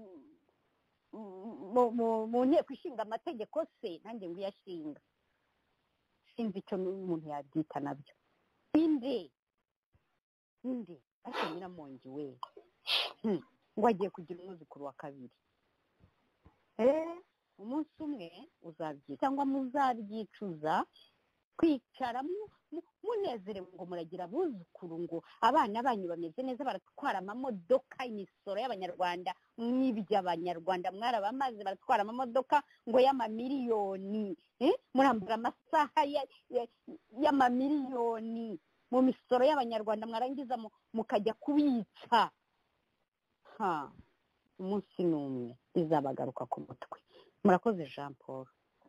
mu nteko ishinga amategeko se nanjye ngo iyashinga sinzi icyo umuntu yabyita nabyo inde inde ariko Nyiramongi we ngo agiye kugira umwuzukuru wa kabiri eh umunsi umwe uzabyica cyangwa muzabyicuza kwicara munezerewe ngo muragira abuzukuru ngo abana banyu bameze neza baratwara amamodoka imisoro y'abanyarwanda mwibye abanyarwanda mwarabamaze baratwara amamodoka ngo y'amamiliyoni eh murambura amasaha y'amamiliyoni mu misoro y'abanyarwanda mwarangiza mukajya kubica ha umunsi n'umwe izabagaruka ku mutwe murakoze Jean Paul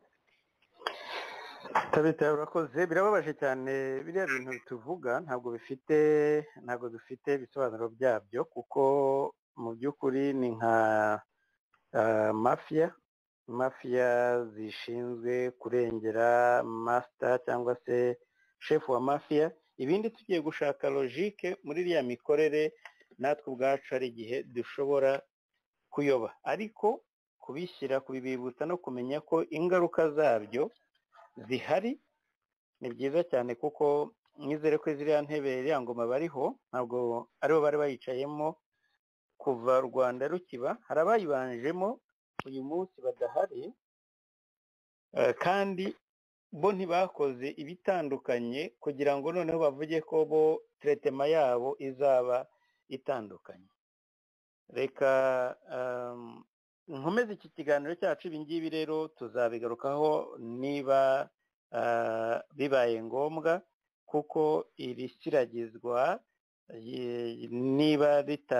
Tabita urakoze birababaje cyane biriya bintu tuvuga ntabwo bifite ntabwo dufite ibisobanuro byabyo kuko mu by'ukuri ni nka uh, mafia mafia zishinzwe kurengera master cyangwa se chef wa mafia ibindi tugiye gushaka logique muri iriya mikorere natwe ubwacu ari igihe dushobora kuyoba ariko kubishyira kubibibutsa no kumenya ko ingaruka zabyo zihari ni byiza cyane kuko mwizere ko ziriya ntebe iriya ngoma bariho ntabwo aribo bari bayicayemo kuva u Rwanda rukiba hari abayibanjemo uyu munsi badahari kandi bo ntibakoze ibitandukanye kugira ngo noneho bavuge ko bo tretema yabo izaba itandukanye reka nkomeze iki kiganiro cyacu ibi ngibi rero tuzabigarukaho niba bibaye ngombwa kuko iri siragizwa niba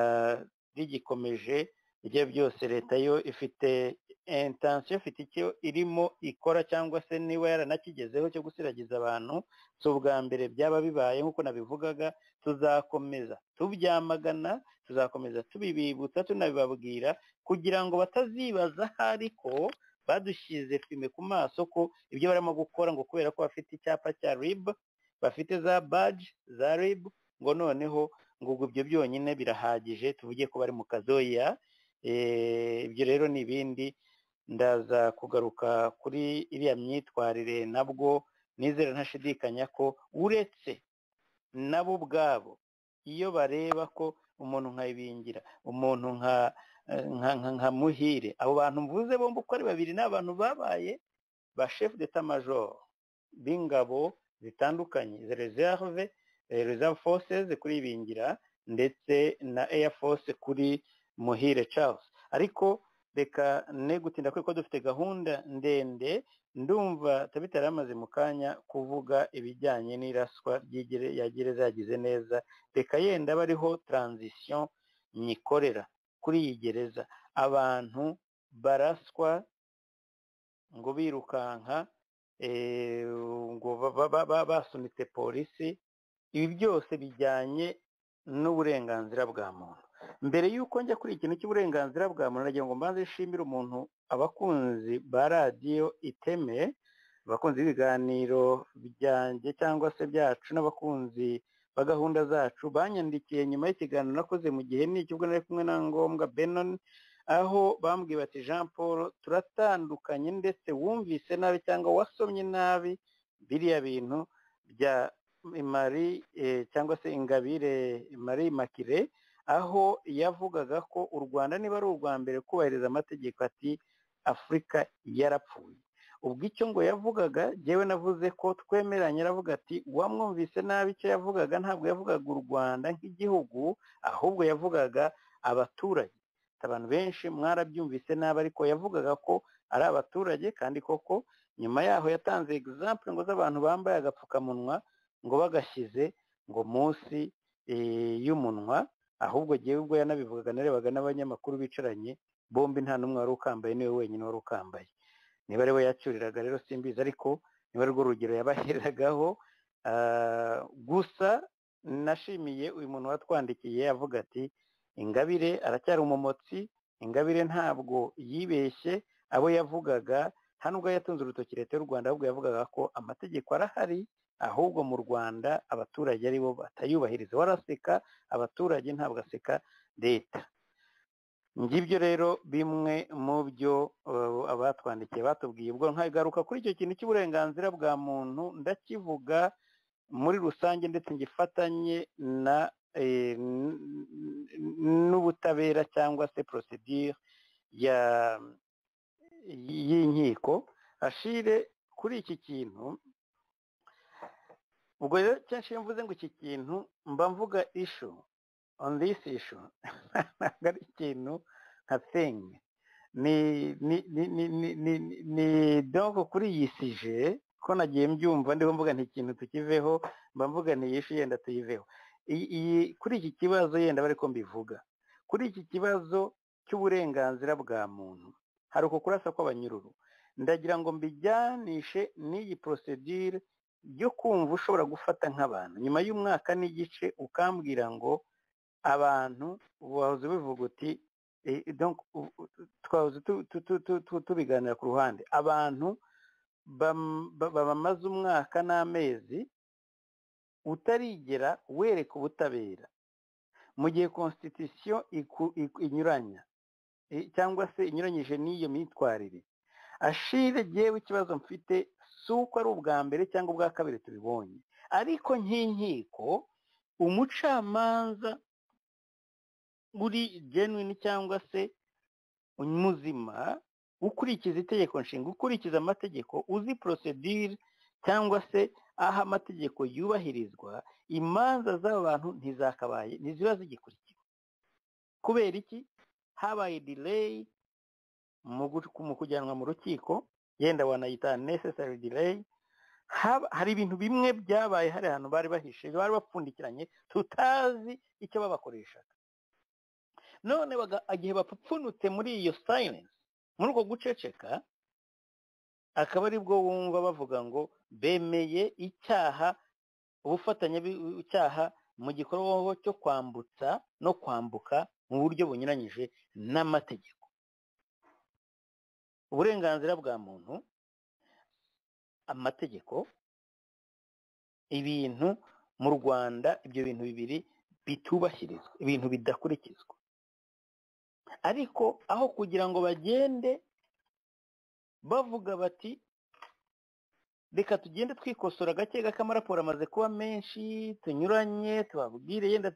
rigikomeje ibyo byose leta yo ifite intention ifite icyo irimo ikora cyangwa se niba yaranakigezeho cyo gusiragiza abantu so ubwa mbere byaba bibaye nk'uko nabivugaga tuzakomeza tubyamagana tuzakomeza tubibibutsa tunabibabwira kugira ngo batazibaza ariko badushyize filime ku maso ko ibyo barimo gukora ngo kubera ko bafite icyapa cya R I B bafite za badge za R I B ngo noneho ngo ibyo byonyine birahagije tuvuge ko bari mu kazoya ibyo rero ni ibindi ndaza kugaruka kuri iriya myitwarire nabwo nizera ntashidikanya ko uretse nabo ubwabo iyo bareba ko umuntu nka Ibingira umuntu nka nka Muhire abo bantu mvuze bombi uko ari babiri n'abantu babaye ba chef d'état major b'ingabo zitandukanye za reserve reserve forces kuri Ibingira ndetse na air force kuri Muhire Charles ariko reka ne gutinda ko dufite gahunda ndende ndumva Tabita yaramaze mu kanya kuvuga ibijyanye n'iraswa ry'igere ya gereza yagize neza reka yenda bariho transition nyikorera kuri iyi gereza abantu baraswa ngo birukanka ngo basunitse polisi ibi byose bijyanye n'uburenganzira bwa muntu mbere y'uko njya kuri ikintu cy'uburenganzira bwa muntu nagira ngo mbanze nshimire umuntu abakunzi ba radiyo Iteme abakunzi b'ibiganiro byanjye cyangwa se byacu n'abakunzi ba gahunda zacu banyandikiye nyuma y'ikiganiro nakoze mu gihe n'icyo ubwo nari kumwe na Ngombwa Benon aho bambwiye bati Jean Paul turatandukanye ndetse wumvise nabi cyangwa wasomye nabi biriya bintu bya Marie cyangwa se Ingabire Marie Makire aho yavugaga ko u Rwanda niba ari urwa mbere kubahiriza amategeko ati Afurika yarapfuye ubwo icyo ngo yavugaga jewe navuze ko twemeranye aravuga ati wamwumvise nabi icyo yavugaga ntabwo yavugaga u Rwanda nk'igihugu ahubwo yavugaga abaturage abantu benshi mwarabyumvise nabi ariko yavugaga ko ari abaturage kandi koko nyuma yaho yatanze example ngo z'abantu bambaye agapfukamunwa ngo bagashyize ngo munsi y'umunwa ahubwo jyewe ubwo yanabivugaga narebaga n'abanyamakuru bicaranye bombi nta n'umwe wari ukambaye, niwe wenyine wari ukambaye. Niba ari we yacyuriraga rero simbizi, ariko niba ari rwo rugero yabaheragaho. Gusa nashimiye uyu muntu watwandikiye avuga ati Ingabire aracyari umumotsi, Ingabire ntabwo yibeshye, abo yavugaga nta nubwo yatunze urutoki leta y'u Rwanda, ahubwo yavugaga ko amategeko arahari, ahubwo mu Rwanda abaturage ari bo batayubahiriza. Waraseka abaturage, ntabwo aseka leta. Ngibyo rero bimwe mu byo abatwandikiye batubwiye. Ubwo nkagaruka kuri icyo kintu cy'uburenganzira bwa muntu, ndakivuga muri rusange ndetse ngifatanye na n'ubutabera cyangwa se procedure ya y'inkiko. Ashire kuri iki kintu, ubwo rero cyane mvuze ngo iki kintu mba mvuga issue on this issue ntabwo ari ikintu nka thing, ni ni ni ni ni ni donc kuri iyi sije ko nagiye mbyumva ndiho mvuga nti ikintu tukiveho, mba mvuga nti issue yenda tuyiveho. Iyi kuri iki kibazo yenda bari ko mbivuga, kuri iki kibazo cy'uburenganzira bwa muntu hari uko kurasa kw'abanyururu, ndagira ngo mbijyanishe n'iyi procedure byo kumva ushobora gufata nk'abantu nyuma y'umwaka n'igice ukambwira ngo abantu wahoze bivuga uti donc twahoze tubiganira ku ruhande, abantu bamaze umwaka n'amezi utarigera wereka ubutabera, mu gihe constitution inyuranya cyangwa se inyuranyije n'iyo myitwarire. Ashire jewe ikibazo mfite si uko ari ubwa mbere cyangwa ubwa kabiri tubibonye, ariko nk'inkiko umucamanza uri genuine cyangwa se muzima ukurikiza itegeko nshinga, ukurikiza amategeko, uzi procedure cyangwa se aho amategeko yubahirizwa, imanza z'aba bantu ntizakabaye ntiziba zigikurikiwe. Kubera iki? Habaye delay mu kujyanwa mu rukiko, yenda wanayita necessary delay. Hari ibintu bimwe byabaye, hari ahantu bari bahishe, bari bapfundikiranye tutazi icyo babakoreshaga. None igihe bapfupfunutse muri iyo silence, muri uko guceceka, akaba ari bwo wumva bavuga ngo bemeye icyaha, ubufatanye icyaha mu gikorwa cyo kwambutsa no kwambuka mu buryo bunyuranyije n'amategeko. Uburenganzira bwa muntu, amategeko, ibintu mu Rwanda ibyo bintu bibiri bitubahirizwa, ibintu bidakurikizwa. Ariko aho kugira ngo bagende bavuga bati reka tugende twikosora gake gake, amaraporo amaze kuba menshi tunyuranye, tubabwire yenda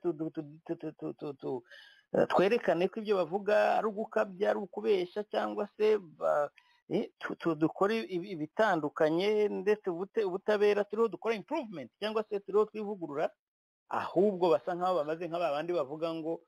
twerekane ko ibyo bavuga ari ugukabya, ari ukubeshya, cyangwa se dukora ibitandukanye, ndetse ubutabera turiho dukora improvement cyangwa se turiho twivugurura, ahubwo basa nk'aho bamaze nk'aba bandi bavuga ngo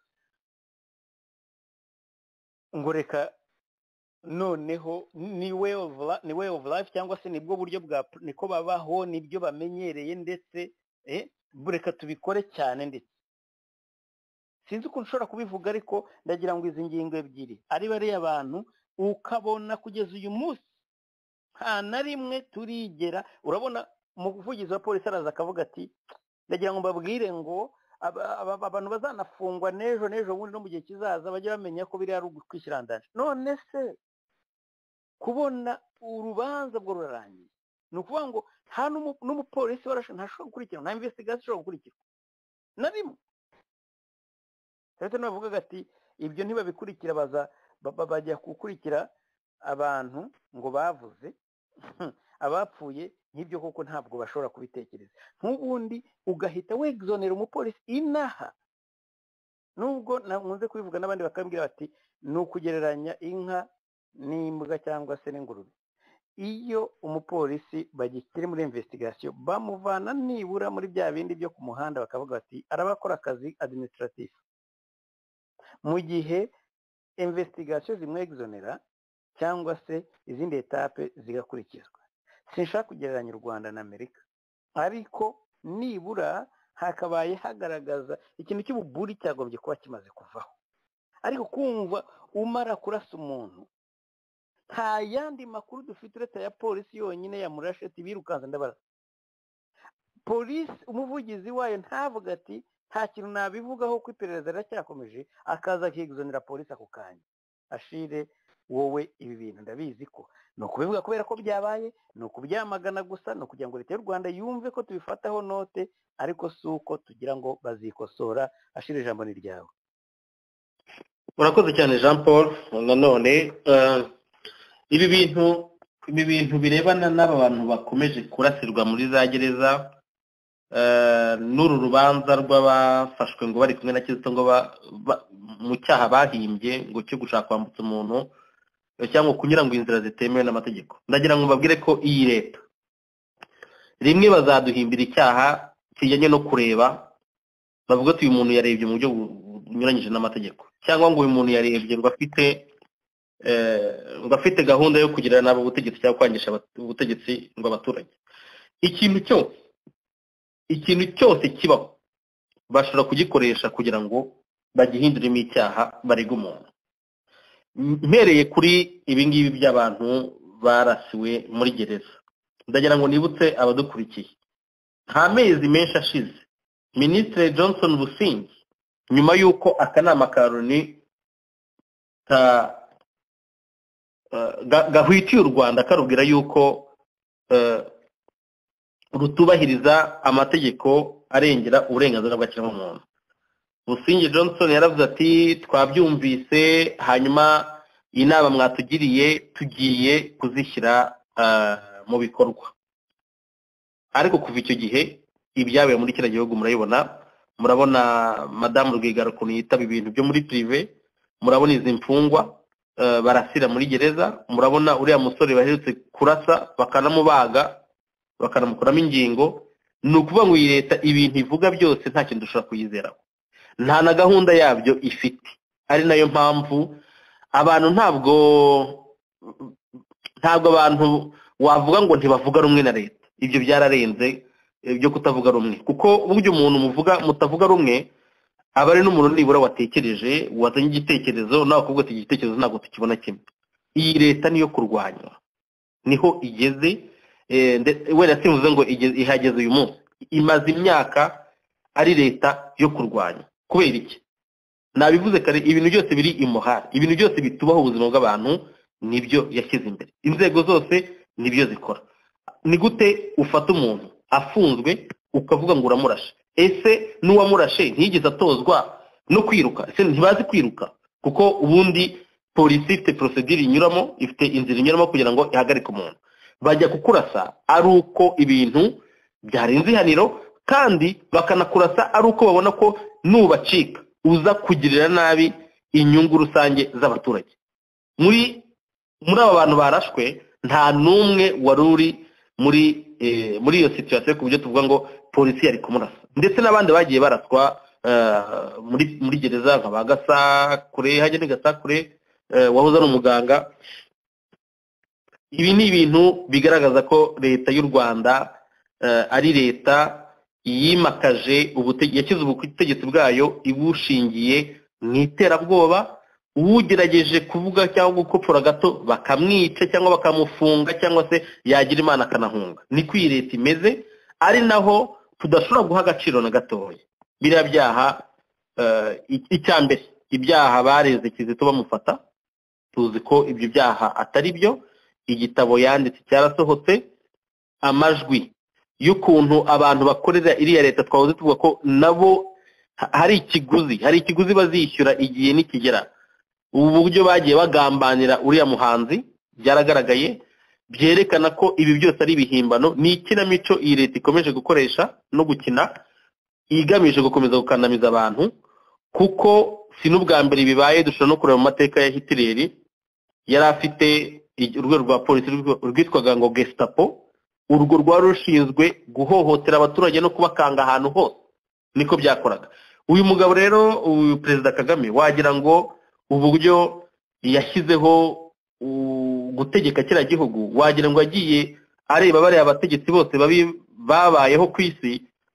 ngo reka noneho ni way of life, ni way of life cyangwa se nibwo buryo bwa niko babaho, nibyo bamenyereye, ndetse eh bureka tubikore cyane. Ndetse sinzi uko nshobora kubivuga, ariko ndagira ngo izi ngingo ebyiri ari bari abantu ukabona kugeza uyu munsi nta na rimwe turigera. Urabona umuvugizi wa polisi araza akavuga ati ndagira ngo mbabwire ngo abantu bazanafungwa n'ejo n'ejo bundi no mu gihe kizaza bajye bamenya ko biri ari ukwishyira ndanje. None se kubona urubanza bwo rurarangiye, ni ukuvuga ngo nta n'umupolisi ntashobora gukurikirana, nta investigation ishobora gukurikirwa na rimwe. Leta navugaga ati ibyo ntibabikurikira, baza bajya gukurikira abantu ngo bavuze abapfuye nk'ibyo, koko ntabwo bashobora kubitekereza. Nk'ubundi ugahita wegzonera umupolisi inaha, nubwo nkunze kubivuga n'abandi bakambwira bati ni ukugereranya inka n'imbwa cyangwa se n'ingurube. Iyo umupolisi bagikiri muri investigation, bamuvana nibura muri bya bindi byo ku muhanda, bakavuga bati arabakora akazi administratif, mu gihe investigation zimwegzonera cyangwa se izindi etape zigakurikizwa. Sinshaka kugereranya u Rwanda na Amerika, ariko nibura hakabaye hagaragaza ikintu cy'ububuri cyagombye kuba kimaze kuvaho. Ariko kumva umara kurasa umuntu, nta yandi makuru dufite uretse ya polisi yonyine yamurashe ati birukanze ndabara. Polisi umuvugizi wayo ntavuga ati nta kintu nabivugaho ko iperereza riracyakomeje, akaza akiguzanira polisi ako kanya. Ashire wowe ibi bintu ndabizi ko no kubivuga kubera ko byabaye, no kubyamagana gusa, no kugira ngo leta y'u Rwanda yumve ko tubifataho note, ariko suko tugira ngo bazikosora. Ashire ijambo ni ryawe. Urakoze cyane Jean Paul. Nanone uh, ibi bintu ibi bintu birebana n'aba bantu bakomeje kurasirwa muri za gereza, uh, n'uru rubanza rw'abafashwe ngo bari kumwe na Kizito ngo mu cyaha bahimbye ngo cyo gushaka kwambutsa umuntu cyangwa kunyura ngo inzira zitemewe n'amategeko. Ndagira ngo mbabwire ko iyi leta rimwe bazaduhimbira icyaha kijyanye no kureba, bavuga ati uyu muntu yarebye mu buryo bunyuranyije n'amategeko, cyangwa ngo uyu muntu yarebye ngo afite eh ngo afite gahunda yo kugirana nabo ubutegetsi cyangwa kwangisha ubutegetsi ngo abaturage. Ikintu cyose ikintu cyose kibaho bashobora kugikoresha kugira ngo bagihinduremo icyaha barega umuntu. Mpereye kuri ibi ngibi by'abantu barasiwe muri gereza, ndagira ngo nibutse abadukurikiye, nta mezi menshi ashize Minisitiri Johnson Busingi nyuma y'uko akanama ka Loni ka gahwitiye u Rwanda karubwira y'uko rutubahiriza amategeko arengera uburenganzira bw'ikiremwamuntu, Busingi Johnson yaravuze ati twabyumvise, hanyuma inama mwatugiriye tugiye kuzishyira mu bikorwa. Ariko kuva icyo gihe ibyabaye muri kiriya gihugu murabibona, murabona Madamu Rwigara ukuntu yitaba ibintu byo muri prive, murabona izi mfungwa barasira muri gereza, murabona uriya musore baherutse kurasa bakanamubaga bakanamukuramo ingingo. Ni ukuvuga ngo iyi leta ibintu ivuga byose nta kintu dushobora kuyizeraho, nta na gahunda yabyo ifite. Ari nayo mpamvu abantu ntabwo ntabwo abantu wavuga ngo ntibavuga rumwe na leta. Ibyo byararenze byo kutavuga rumwe, kuko buryo umuntu muvuga mutavuga rumwe aba ari n'umuntu nibura watekereje, wazanye igitekerezo nawe kuvuga ati igitekerezo ntabwo tukibona kimwe. Iyi leta niyo kurwanywa, niho igeze. Wenda simvuze ngo ihageze uyu munsi, imaze imyaka ari leta yo kurwanya. Kubera iki? Nabivuze kare, ibintu byose biri imuhari, ibintu byose bitubaho ubuzima bw'abantu nibyo yashyize imbere, inzego zose nibyo zikora. Ni gute ufata umuntu afunzwe ukavuga ngo uramurashe? Ese n'uwamurashe ntiyigeze atozwa no kwiruka? Ese ntibazi kwiruka? Kuko ubundi polisi ifite procedure inyuramo, ifite inzira inyuramo kugira ngo ihagarike umuntu. Bajya kukurasa ari uko ibintu byarenze ihaniro, kandi bakanakurasa ari uko babona ko nubacika uza kugirira nabi inyungu rusange z'abaturage. Muri muri aba bantu barashwe nta numwe waruri muri eh, muri iyo situation ku buryo tuvuga ngo polisi yari kumurasa. Ndetse n'abandi bagiye baraswa uh, muri muri gereza nka bagasa kure hajye ni Gasakure uh, wahoze ari umuganga. Ibi ni ibintu bigaragaza ko leta y'u Rwanda uh, ari leta yimakaje ubutegetsi, yashyize ubutegetsi bwayo ibushingiye mu iterabwoba. Ugerageje kuvuga cyangwa gukopfora gato bakamwica cyangwa bakamufunga cyangwa se yagira imana akanahunga. Ni kwi leta imeze, ari naho tudashobora guha agaciro na gatoya biriya byaha. Uh, icyambere ibyaha bareze Kizito bamufata, tuzi ko ibyo byaha atari byo. Igitabo yanditse cyarasohotse, amajwi y'ukuntu abantu bakorera iriya leta twahoze tuvuga ko nabo hari ikiguzi hari ikiguzi bazishyura igihe nikigera. Ubu buryo bagiye bagambanira uriya muhanzi byaragaragaye, byerekana ko ibi byose ari ibihimbano. Ni ikinamico iyi leta ikomeje gukoresha no gukina, igamije gukomeza gukandamiza abantu, kuko si n'ubwa mbere bibaye. Dushobora no kureba mu mateka ya Hitler, yari afite urwego rwa polisi rwitwaga ngo Gestapo. Urwo rwari rushinzwe guhohotera abaturage no kubakanga ahantu hose, niko byakoraga. Uyu mugabo rero, uyu Perezida Kagame, wagira ngo uburyo yashyizeho gutegeka kiriya gihugu, wagira ngo agiye areba bariya abategetsi bose babi babayeho ku isi,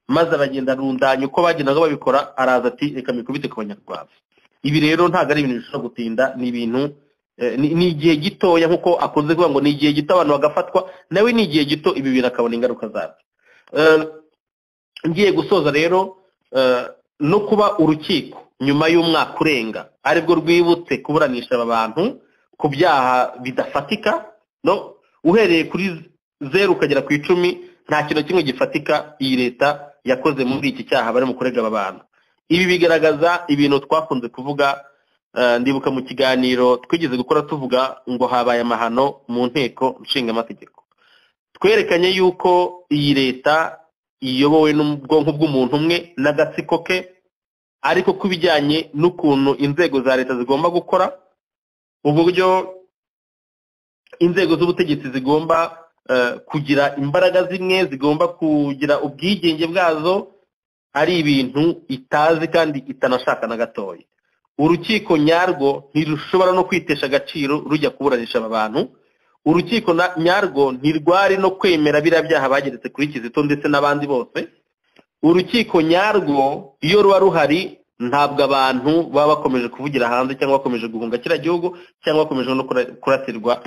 maze aragenda arundanya uko bagendaga babikora, araza ati reka mikubite ku banyarwanda. Ibi rero ntabwo ari ibintu bishobora gutinda, ni ibintu ni igihe gitoya nk'uko akunze kuvuga ngo ni igihe gito abantu bagafatwa, nawe ni igihe gito ibi bintu akabona ingaruka zabyo. Ngiye gusoza rero no kuba urukiko nyuma y'umwaka urenga aribwo rwibutse kuburanisha aba bantu ku byaha bidafatika, no uhereye kuri zeru ukagera ku icumi nta kintu kimwe gifatika iyi leta yakoze muri iki cyaha bari mu kurega aba bantu. Ibi bigaragaza ibintu twakunze kuvuga. Ndibuka mu kiganiro twigeze gukora tuvuga ngo habaye amahano mu nteko nshingamategeko, twerekanye yuko iyi leta iyobowe n'ubwonko bw'umuntu umwe n'agatsiko ke, ariko kubijyanye n'ukuntu inzego za leta zigomba gukora, uburyo inzego z'ubutegetsi zigomba kugira imbaraga zimwe, zigomba kugira ubwigenge bwazo, ari ibintu itazi kandi itanashaka na gatoya. Urukiko nyarwo ntirushobora no kwitesha agaciro rujya kuburanisha aba bantu. Urukiko nyarwo ntirwari no kwemera biriya byaha bageretse kuri Kizito ndetse n'abandi bose. Urukiko nyarwo iyo ruba ruhari ntabwo abantu baba bakomeje kuvugira hanze cyangwa bakomeje guhunga kiriya gihugu cyangwa bakomeje no kuratirwa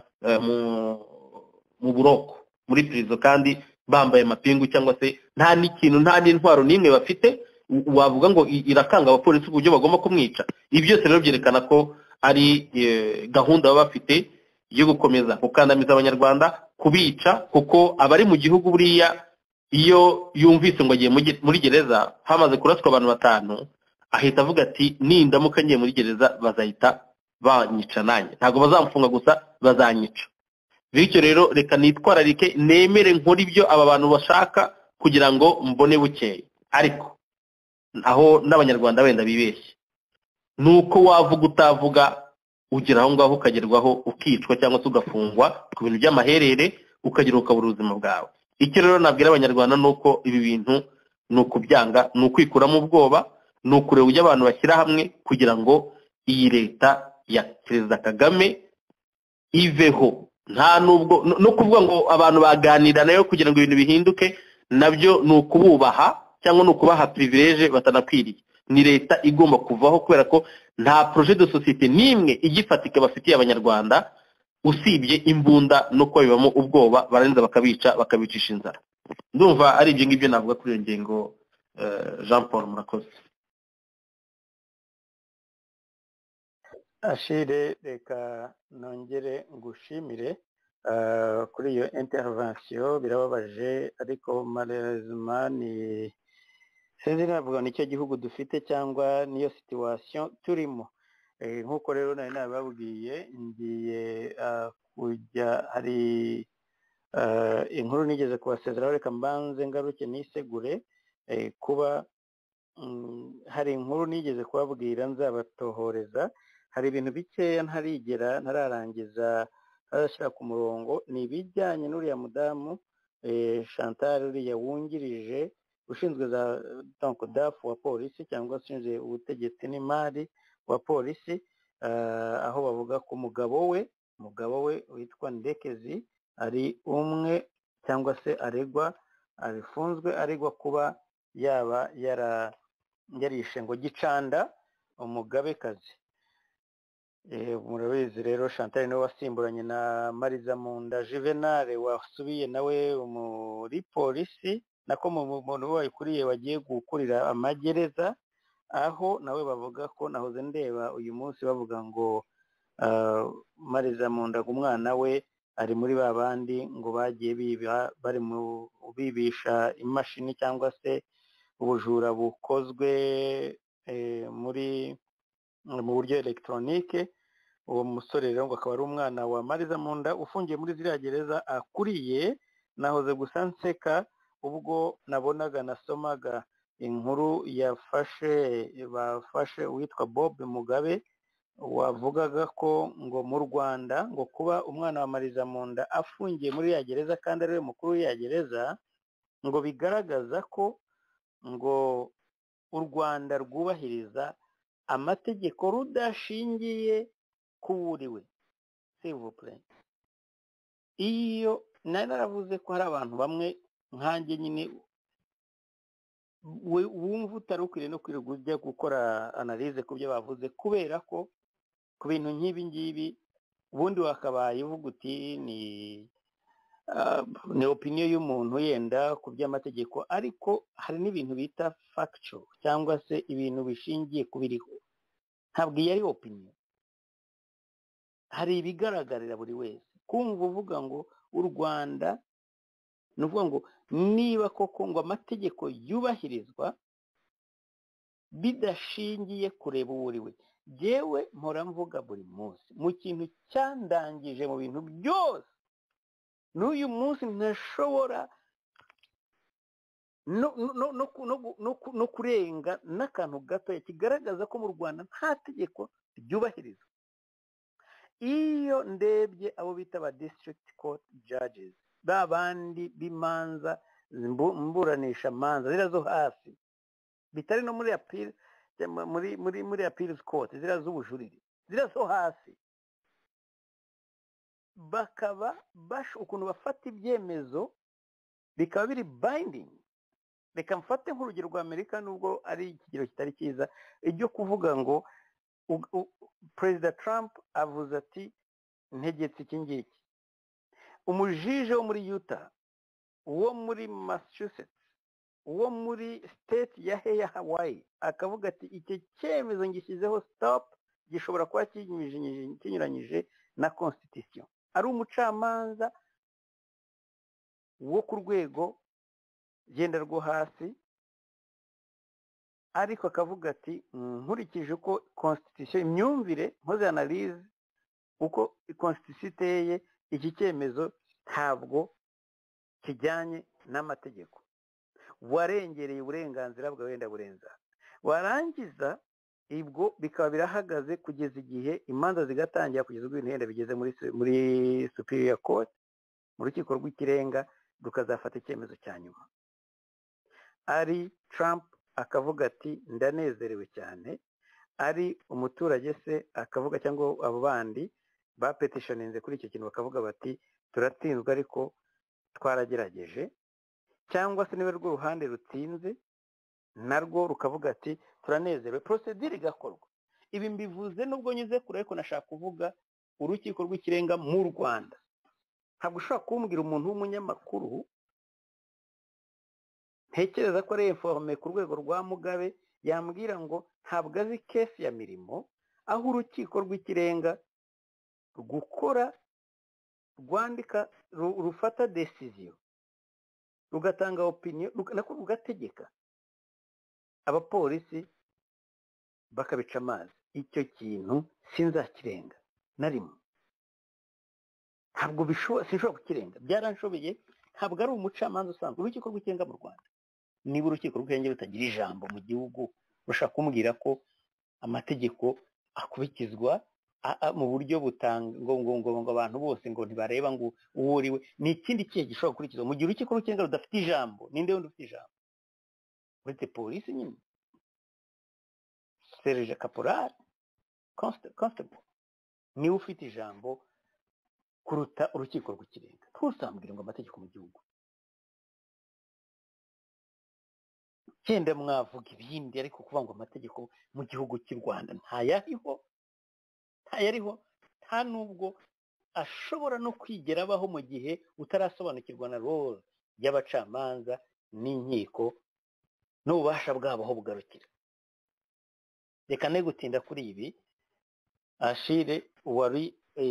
mu buroko muri prison kandi bambaye amapingu cyangwa se nta n'ikintu nta n'intwaro n'imwe bafite wavuga ngo irakanga abapolisi uburyo bagomba kumwica. Ibi byose rero byerekana ko ari gahunda baba bafite yo gukomeza gukandamiza abanyarwanda, kubica, kuko abari mu gihugu buriya iyo yumvise ngo agiye muri gereza hamaze kuraswa abantu batanu ahita avuga ati nindamuka ngiye muri gereza bazahita banyica nanjye, ntabwo bazamfunga gusa bazanyica. Bityo rero reka nitwararike nemere nkora ibyo aba bantu bashaka kugira ngo mbone bukeye. Ariko aho n'abanyarwanda wenda bibeshye nuko wavuga utavuga ugera aho ngaho ukagerwaho ukicwa cyangwa se ugafungwa ku bintu by'amaherere ukagira ukabura ubuzima bwawe. Icyo rero nabwira abanyarwanda nuko ibi bintu ni ukubyanga, ni ukwikuramo ubwoba, ni ukureba uburyo abantu bashyira hamwe kugira ngo iyi leta ya Perezida Kagame iveho. Nta nubwo no kuvuga ngo abantu baganira nayo kugira ngo ibintu bihinduke, nabyo ni ukububaha cyangwa no kubaha privilege batanakwiriye. Ni leta igomba kuvaho kubera ko nta projet de société nimwe igifatika bafitiye abanyarwanda usibye imbunda no kwabibamo ubwoba barangiza bakabica bakabicisha inzara. Ndumva ari ibyo ngibyo navuga kuri iyo ngingo. Jean Paul, murakoze. Ashire, reka nongere ngushimire kuri iyo intervention. Birababaje ariko malheureusement ni sinzi navuga nicyo gihugu dufite cyangwa niyo situation turimo. Nkuko rero nari nababwiye ngiye kujya hari inkuru nigeze kubasezeraho, reka mbanze ngaruke nisegure kuba hari inkuru nigeze kubabwira nzabatohoreza. Hari ibintu bikeya ntarigera ntararangiza arashyira ku murongo, ni ibijyanye n'uriya mudamu Chantal uriya wungirije ushinzwe za donc dafu wa polisi cyangwa ushinzwe ubutegetsi n'imari wa polisi, aho bavuga ko umugabo we umugabo we witwa Ndekezi ari umwe cyangwa se aregwa arifunzwe aregwa kuba yaba yara yarishe ngo gicanda umugabekazi. Murabizi rero Chantal niwe wasimburanye na Mariza Munda Juvenal wasubiye nawe muri polisi, nako mu muntu wayikuriye wagiye gukurira amagereza, aho nawe bavuga ko nahoze ndeba uyu munsi bavuga ngo Mariza Munda umwana we ari muri babandi ngo bagiye biba bari mu bibisha imashini cyangwa se ubujura bukozwe muri mu buryo electronique. Uwo musore rero ngo akaba ari umwana wa Mariza Munda ufungiye muri ziriya gereza akuriye. Nahoze gusa nseka ubwo nabonaga nasomaga inkuru yafashe bafashe uwitwa Bob Mugabe wavugaga ko ngo mu Rwanda ngo kuba umwana wa Mariza Munda afungiye muri ya gereza kandi ari we mukuru ya gereza ngo bigaragaza ko ngo u Rwanda rwubahiriza amategeko rudashingiye kuburiwe. S'il vous plaît, iyo nari naravuze ko hari abantu bamwe nkanjye nyine wumva utari ukwiriye no kwirirwa ujya gukora analyse ku byo bavuze kubera ko ku bintu nk'ibi ngibi ubundi wakabaye uvuga uti ni ni opinion y'umuntu yenda ku by'amategeko ariko hari n'ibintu bita factual cyangwa se ibintu bishingiye ku biriho ntabwo iyo ari opinion hari ibigaragarira buri wese kumva uvuga ngo u Rwanda ni ukuvuga ngo niba koko ngo amategeko yubahirizwa bidashingiye kureba uwo uri we yewe mpora mvuga buri munsi mu kintu cyandangije mu bintu byose n'uyu munsi ntashobora no no no no no kurenga n'akantu gato kigaragaza ko mu Rwanda nta tegeko ryubahirizwa iyo ndebye abo bita ba district court judges babandi bimanza mburanisha manza zira zo hasi bitari no muri appeal muri muri muri appeals court zira z'ubujurire zira zo hasi bakaba bash ukuntu bafata ibyemezo bikaba biri binding reka mfate nk'urugero rwa Amerika nubwo ari ikigero kitari cyiza ibyo kuvuga ngo Perezida Trump avuze ati ntegetse iki ngiki umujije wo muri Utah uwo muri Massachusetts uwo muri state ya Heya Hawaii akavuga ati icyo cyemezo ngishyizeho stop gishobora kuba kinyuranyije na constitution ari umucamanza wo ku rwego genda rwo hasi ariko akavuga ati nkurikije uko constitution imyumvire nkoze analyse uko constitution iteye iki cyemezo ntabwo kijyanye n'amategeko warengereye uburenganzira bwa wenda burenza warangiza ibwo bikaba birahagaze kugeza igihe imanza zigatangira kugeza ubwo ibintu bigeze muri muri superior court mu rukiko rw'ikirenga rukazafata icyemezo cya nyuma ari Trump akavuga ati ndanezerewe cyane ari umuturage se akavuga cyangwa abo bandi ba petitioninze kuri icyo kintu bakavuga bati turatsinzwe ariko twaragerageje cyangwa se niba rwo ruhande rutsinze narwo rukavuga ati turanezerewe procedure igakorwa ibi mbivuze nubwo nyuze kure ariko nashaka kuvuga urukiko rw'ikirenga mu Rwanda ntabwo ushobora kumbwira umuntu w'umunyamakuru ntekereza ko ari informe ku rwego rwa Mugabe yambwira ngo ntabwo azi case ya Mirimo aho urukiko rw'ikirenga gukora rwandika rufata decision rugatanga opinion nako rugategeka abapolisi bakabica amazi icyo kintu sinzakirenga narimo ntabwo bishoboka sinshobora kukirenga byaranshobeye ntabwo ari umucamanza usanzwe urukiko rw'ikirenga mu Rwanda niba urukiko rw'ikirenga rutagira ijambo mu gihugu rushaka kumbwira ko amategeko akubikizwa mu buryo butanga ngo ngo ngo abantu bose ngo ntibareba ngo uwo uriwe ni ikindi kihe gishobora gukurikizwa mu gihe urukiko rw'ikirenga rudafite ijambo ninde wundi ufite ijambo uretse polisi nyine Serge Caporal Constable niwe ufite ijambo kuruta urukiko rw'ikirenga ntusambwire ngo amategeko mu gihugu cyenda mwavuga ibindi ariko kuvuga ngo amategeko mu gihugu cy'u Rwanda ntayariho ntayariho nta nubwo ashobora no kwigera abaho mu gihe utarasobanukirwa na role y'abacamanza n'inkiko n'ububasha bwabo aho bugarukira reka ne gutinda kuri ibi Ashire wari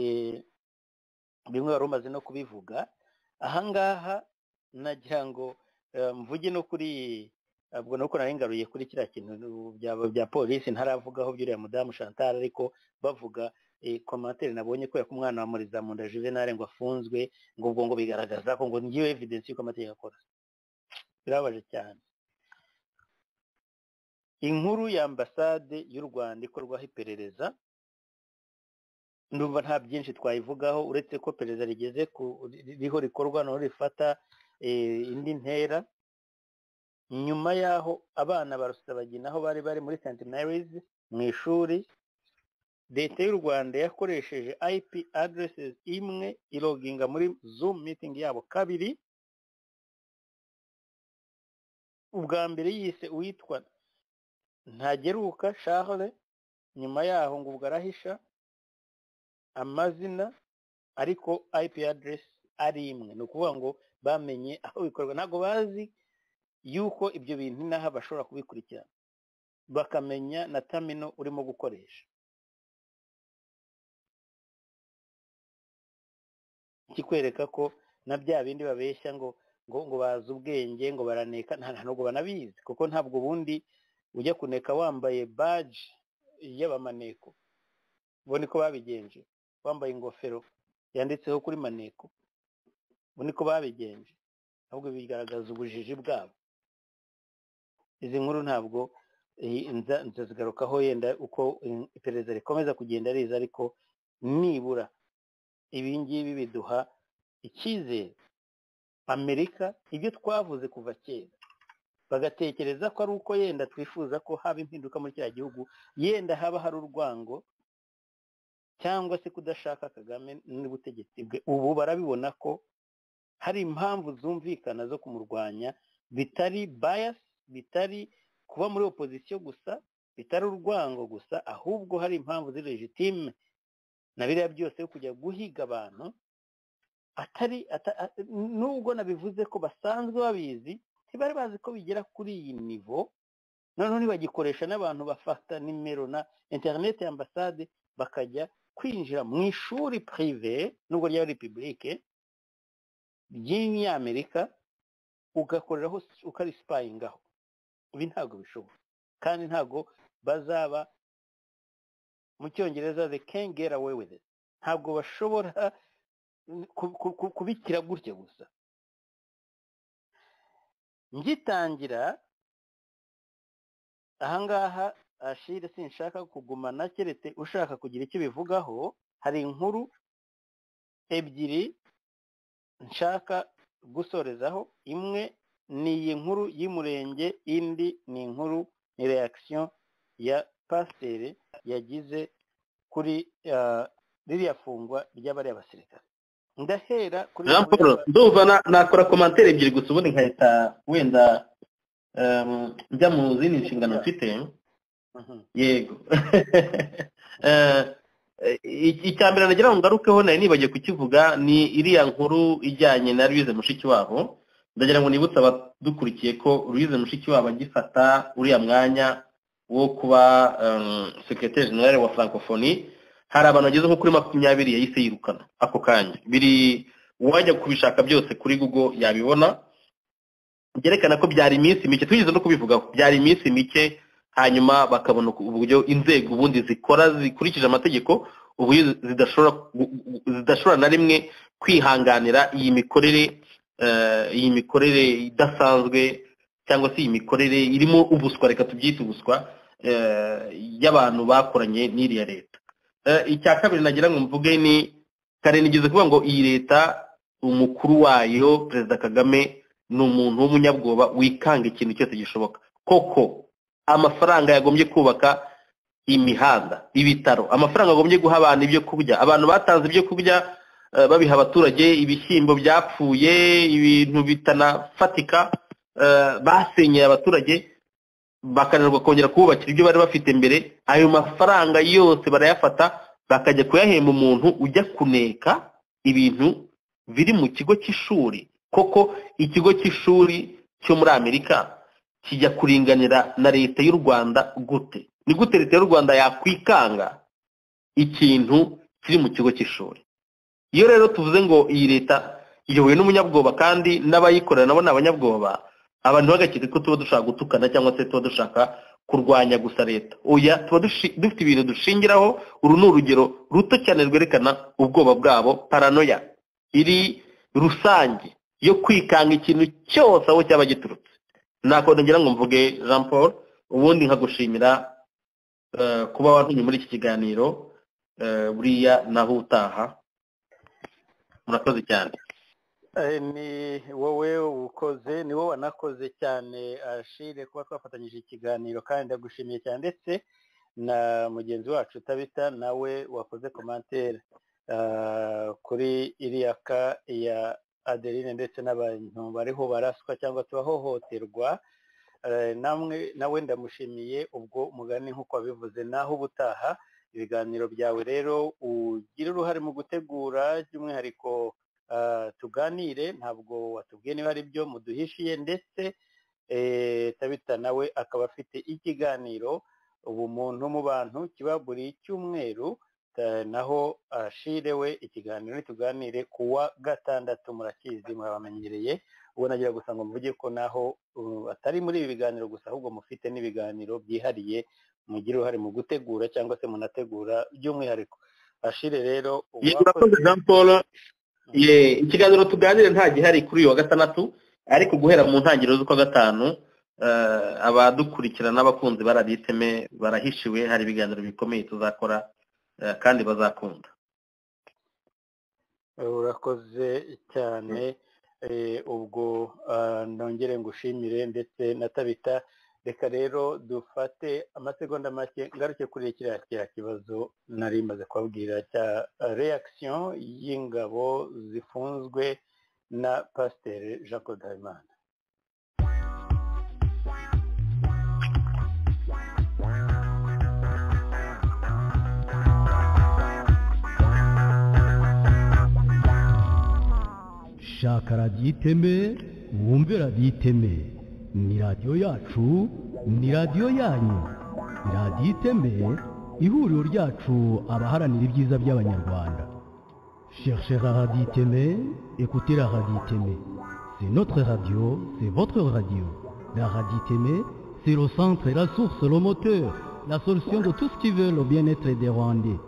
bimwe wari umaze no kubivuga ahangaha nagira ngo mvuge no kuri ubwo nuko narengaruye kuri kiriya kintu bya polisi ntaravugaho by'uriya mudamu Chantal ariko bavuga commentaire nabonye ko yakumwana wa Muriza Munda Juvenal ngo afunzwe ngo ubwo ngo bigaragaza ko ngo ngiyo evidence yuko amategeko akora birabaje cyane inkuru ya ambasade y'u Rwanda ikorwaho iperereza ndumva nta byinshi twayivugaho uretse ko perezida rigeze ku riho rikorwa no rifata indi ntera nyuma yaho abana barusabagina aho bari bari muri Saint Mary's mu ishuri leta y'u Rwanda yakoresheje I P addresses imwe iloginga muri Zoom meeting yabo kabiri ubwa mbere yise uwitwa Ntageruka Charles, nyuma yaho ngo ubwo arahisha amazina ariko I P address ari imwe. Ni ukuvuga ngo bamenye aho bikorwa, ntabwo bazi yuko ibyo bintu n'aha bashobora kubikurikirana, bakamenya na terminal urimo gukoresha. Ikikwereka ko na bya bindi babeshya ngo ngo ngo bazi ubwenge ngo baraneka, nta nubwo banabizi, kuko ntabwo bundi ujya kuneka wambaye badge y'abamaneko. Bo niko babigenje, wambaye ingofero yanditseho kuri maneko, bo niko babigenje, ahubwo bigaragaza ubujiji bwabo. Izi nkuru ntabwo nzazigarukaho yenda uko iperereza rikomeza kugenda riza, ariko nibura ibi ngibi biduha icyizere. Amerika ibyo twavuze kuva kera, bagatekereza ko ari uko yenda twifuza ko haba impinduka muri kiriya gihugu, yenda haba hari urwango cyangwa se kudashaka Kagame n'ubutegetsi bwe. Ubu barabibona ko hari impamvu zumvikana zo kumurwanya, bitari bias, bitari kuba muri opposition gusa, bitari urwango gusa, ahubwo hari impamvu ziri legitime. Na biriya byose yo kujya guhiga abantu atari ata, nubwo nabivuze ko basanzwe babizi, ntibari bazi ko bigera kuri iyi nivo. Noneho ntibagikoresha n'abantu bafata nimero na internet ya ambassade bakajya kwinjira mu ishuri privé nubwo ryari publique ry'Amerika ugakoreraho ukari spying aho. Ibi ntabwo bishoboka, kandi ntabwo bazaba, mu cyongereza they can't get away with it. Ntabwo bashobora kubikira gutya gusa. Ngitangira ahangaha Ashire sinshaka kugumana, keretse ushaka kugira icyo bivugaho. Hari inkuru ebyiri nshaka gusorezaho. Imwe ni iyi nkuru y'Umurenge, indi ni inkuru ni reaction ya pasiteri yagize kuri ririya fungwa ry'abari abasirikare. Ndahera kuri Jean Paul, ndumva nakora commentaire ebyiri gusa ubundi nkahita wenda njya mu zindi nshingano mfite. Yego. Icya mbere nagira ngo ngarukeho nari nibagiye kukivuga ni iriya nkuru ijyanye na Louise Mushikiwabo. Ndagira ngo nibutse abadukurikiye ko Louise Mushikiwabo agifata uriya mwanya wo kuba secrétaire général wa francophonie, hari abantu bageze nko kuri makumyabiri yahise yirukana ako kanya. Biri uwajya kubishaka byose kuri Google yabibona, byerekana ko byari iminsi mike, twigize no kubivugaho, byari iminsi mike, hanyuma bakabona uburyo inzego ubundi zikora zikurikije amategeko, ubu zidashobora zidashobora na rimwe kwihanganira iyi mikorere iyi mikorere idasanzwe, cyangwa se iyi mikorere irimo ubuswa, reka tubyite ubuswa, y'abantu bakoranye n'iriya leta. Icya kabiri nagira ngo mvuge ni kare nigeze kuvuga ngo iyi leta umukuru wayo Perezida Kagame ni umuntu w'umunyabwoba wikanga ikintu cyose gishoboka. Koko amafaranga yagombye kubaka imihanda, ibitaro, amafaranga yagombye guha abantu ibyo kurya, abantu batanze ibyo kurya babiha abaturage, ibishyimbo byapfuye, ibintu bitanafatika, basenyeye abaturage bakananirwa kongera kububakira ibyo bari bafite mbere. Ayo mafaranga yose barayafata bakajya kuyahemba umuntu ujya kuneka ibintu biri mu kigo cy'ishuri. Koko ikigo cy'ishuri cyo muri Amerika kijya kuringanira na leta y'u Rwanda gute? Ni gute leta y'u Rwanda yakwikanga ikintu kiri mu kigo cy'ishuri? Iyo rero tuvuze ngo iyi leta iyobowe n'umunyabwoba kandi n'abayikorera nabo ni abanyabwoba, abantu bagakeka ko tuba dushaka gutukana cyangwa se tuba dushaka kurwanya gusa leta. Oya, tuba dufite ibintu dushingiraho. Uru ni urugero ruto cyane rwerekana ubwoba bwabo, paranoia iri rusange yo kwikanga ikintu cyose aho cyaba giturutse. Nako ngira ngo mvuge Jean Paul, ubundi nkagushimira kuba wantumye muri iki kiganiro. Buriya naho utaha. Murakoze cyane. Ni wowe ukoze, ni wowe wanakoze cyane Ashire kuba twafatanyije ikiganiro, kandi ndagushimiye cyane, ndetse na mugenzi wacu Tabita nawe wakoze commentaire kuri iriya ka ya Adeline ndetse n'abantu bariho baraswa cyangwa tubahohoterwa namwe nawe ndamushimiye ubwo mugani nk'uko wabivuze naho ubutaha ibiganiro byawe rero ugira uruhare mu gutegura by'umwihariko tuganire ntabwo watubwiye niba ari byo muduhishiye ndetse Tabita nawe akaba afite ikiganiro ubumuntu mu bantu kiba buri cyumweru naho ashirewe ikiganiro tuganire kuwa gatandatu murakizi murabamenyereye ubwo nagira gusa ngo mvuge ko naho atari muri ibi biganiro gusa ahubwo mufite n'ibiganiro byihariye mugira uruhare mu gutegura cyangwa se munategura by'umwihariko ashire rero urakoze Jean Paul ye ikiganiro tuganire nta gihari kuri uyu wa gatandatu ariko guhera mu ntangiriro z'uko gatanu abadukurikirana n'abakunzi baraditeme barahishiwe hari ibiganiro bikomeye tuzakora kandi bazakunda. Urakoze cyane ubwo nongere ngushimire ndetse na Tabita reka rero dufate amasegonda make ngaruke kuri kiriya kiriya kibazo nari maze kubabwira cya reaction y'ingabo zifunzwe na Pasteur Jean Claude Habimana. shaka radiyo iteme wumve radiyo iteme ni radiyo yacu ni radiyo yanyu radiyo iteme ihuriro ryacu abaharanira ibyiza by'abanyarwanda. Cherchez la radio iteme, écoutez la radio iteme. C'est notre radio, c'est votre radio. La radio iteme, c'est le centre, la source, le moteur, la solution de tout ce qui veut le bien-être des Rwandais.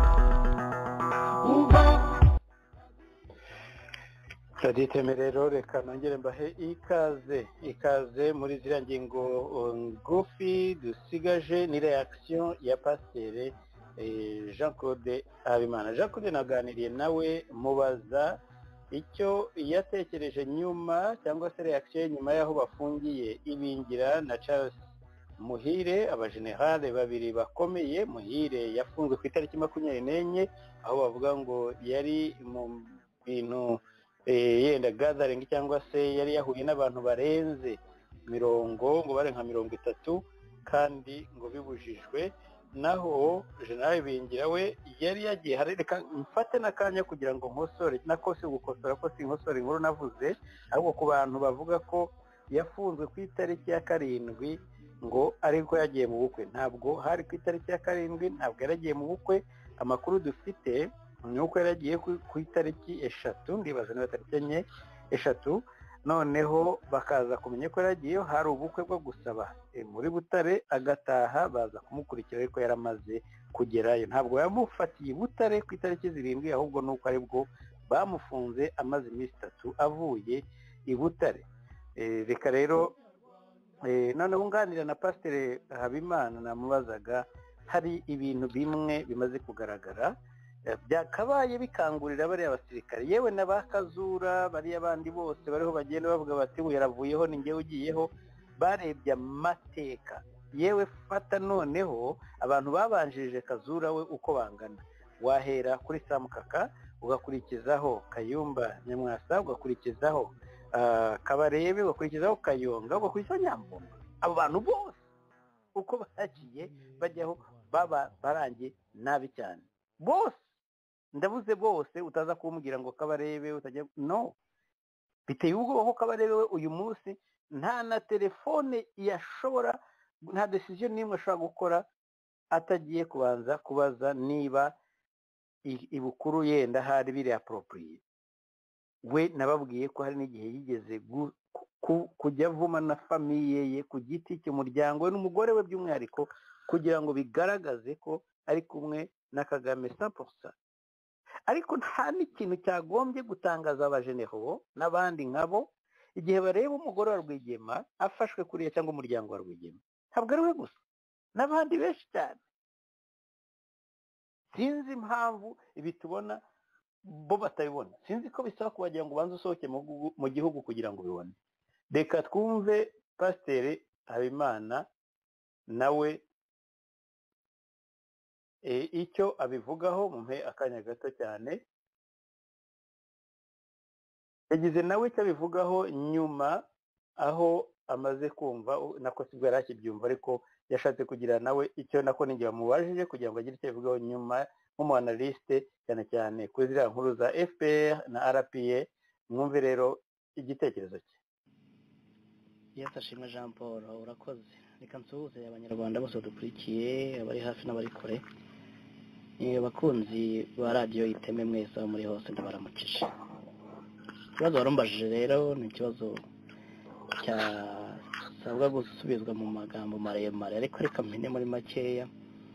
Radio Iteme rero reka nongere mbahe ikaze ikaze muri ziriya ngingo ngufi dusigaje ni reaction ya Pasteur Jean Claude Habimana. Jean Claude naganiriye nawe mubaza icyo yatekereje nyuma cyangwa se reaction nyuma yaho bafungiye Ibingira na Charles Muhire abajenerale babiri bakomeye. Muhire yafunzwe ku itariki makumyabiri n'enye aho bavuga ngo yari mu bintu yenda gathering cyangwa se yari yahuye n'abantu barenze mirongo ngo bare nka mirongo itatu kandi ngo bibujijwe. Naho General Bingira we yari yagiye hareka mfate nakanya kugira ngo nkosore nakose gukosora ko si nkosore inkuru navuze ahubwo ku bantu bavuga ko yafunzwe ku itariki ya karindwi ngo ariko yagiye mu bukwe. Ntabwo hari ku itariki ya karindwi, ntabwo yaragiye mu bukwe. Amakuru dufite nuko yaragiye ku itariki eshatu ndibaza niba tariki enye eshatu noneho bakaza kumenya ko yaragiyeyo hari ubukwe bwo gusaba muri Butare agataha baza kumukurikira ariko yaramaze kugerayo. Ntabwo yamufatiye Butare ku itariki zirindwi ahubwo nuko ari bwo bamufunze amaze iminsi itatu avuye i Butare. Reka rero noneho nganira na Pasteur Habimana namubazaga hari ibintu bimwe bimaze kugaragara byakabaye bikangurira bariya basirikare yewe n'abakazura bariya abandi bose bariho bagenda bavuga bati we yaravuyeho ni ngewe ugiyeho barebye amateka. Yewe fata noneho abantu babanjirije Kazura we uko bangana, wahera kuri Samukaka ugakurikizaho Kayumba Nyamwasa ugakurikizaho Kabarebe ugakurikizaho Kayonga ugakurikizaho Nyamvumba. Abo bantu bose uko bagiye bajyaho baba barangiye nabi cyane bose. Ndavuze bose utaza kumbwira ngo Kabarebe utajya no biteye ubwo ko Kabarebe we uyu munsi nta na telefone yashobora nta decision nimwe ashobora gukora atagiye kubanza kubaza niba ibukuru yenda hari biri appropriate. We nababwiye ko hari n'igihe yigeze kujya vuma na famiye ye ku giti cy'umuryango we n'umugore we by'umwihariko kugira ngo bigaragaze ko ari kumwe na Kagame cent pour cent. Ariko nta n'ikintu cyagombye gutangaza abajeneho n'abandi nkabo igihe bareba umugore wa Rwigema afashwe kuriya cyangwa umuryango wa Rwigema. Ntabwo ari we gusa n'abandi benshi cyane. Sinzi impamvu ibi tubona bo batabibona. Sinzi ko bisaba kubagira ngo ubanze usohoke mu gihugu kugira ngo ubibone. Reka twumve Pasteur Habimana nawe E, icyo abivugaho mumpe akanya gato cyane. Yagize nawe icyo abivugaho nyuma aho amaze kumva nako sibwo yari akibyumva ariko yashatse kugira nawe icyo nako ninjye bamubajije kugira ngo agire icyo abivugaho nyuma nk'umuanaliste cyane cyane kuri ziriya nkuru za F P R na R P A. mwumve rero igitekerezo cye. Yes, ashimwe Jean Paul, urakoze. Reka nsuhuze abanyarwanda bose dukurikiye, abari hafi n'abari kure. Ni bakunzi ba radio Iteme mwese muri hose ndabaramukije. Ikibazo warumbajije rero ni ikibazo cya sabwa gusubizwa mu magambo maremare ariko reka mpine muri makeya.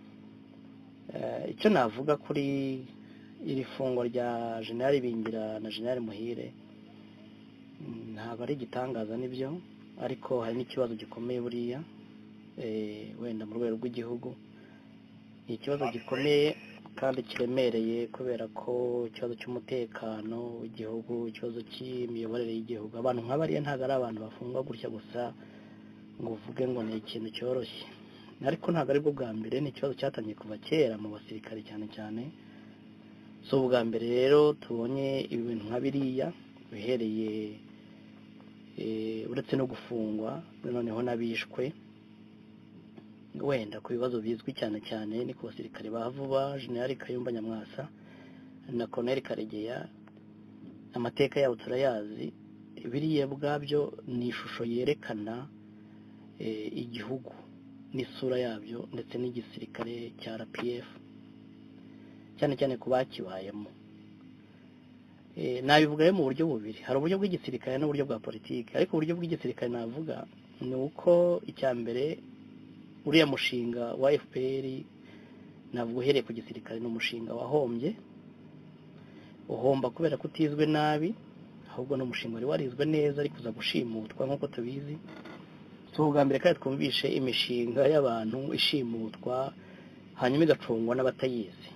Icyo navuga kuri iri fungo rya General Bingira na General Muhire ntabwo ari igitangaza n'ibyo, ariko hari n'ikibazo gikomeye buriya wenda mu rwego rw'igihugu. Ni ikibazo gikomeye kandi kiremereye kubera ko ikibazo cy'umutekano w'igihugu, ikibazo cy'imiyoborere y'igihugu, abantu nk'abariya ntabwo ari abantu bafungwa gutya gusa ngo uvuge ngo ni ikintu cyoroshye, ariko ntabwo ari bwo bwa mbere. Ni ikibazo cyatangiye kuva kera mu basirikare cyane cyane. So ubwa mbere rero tubonye ibintu nka biriya bihereye uretse no gufungwa noneho n'abishwe wenda ku bibazo bizwi cyane cyane ni ku basirikare ba vuba, General Kayumba Nyamwasa na Colonel Karegeya. Amateka yabo turayazi, biriya bwabyo ni ishusho yerekana igihugu n'isura yabyo ndetse n'igisirikare cya R P F cyane cyane ku bakibayemo. Nabivugayo mu buryo bubiri, hari uburyo bw'igisirikare n'uburyo bwa politiki, ariko uburyo bw'igisirikare navuga ni uko icya mbere uriya mushinga wa F P R ntabwo uhereye ku gisirikare, ni umushinga wahombye, uhomba kubera kutizwe nabi, ahubwo ni umushinga wari warizwe neza ariko uza gushimutwa nk'uko tubizi. So ubwa mbere kandi twumvishe imishinga y'abantu ishimutwa hanyuma igacungwa n'abatayizi.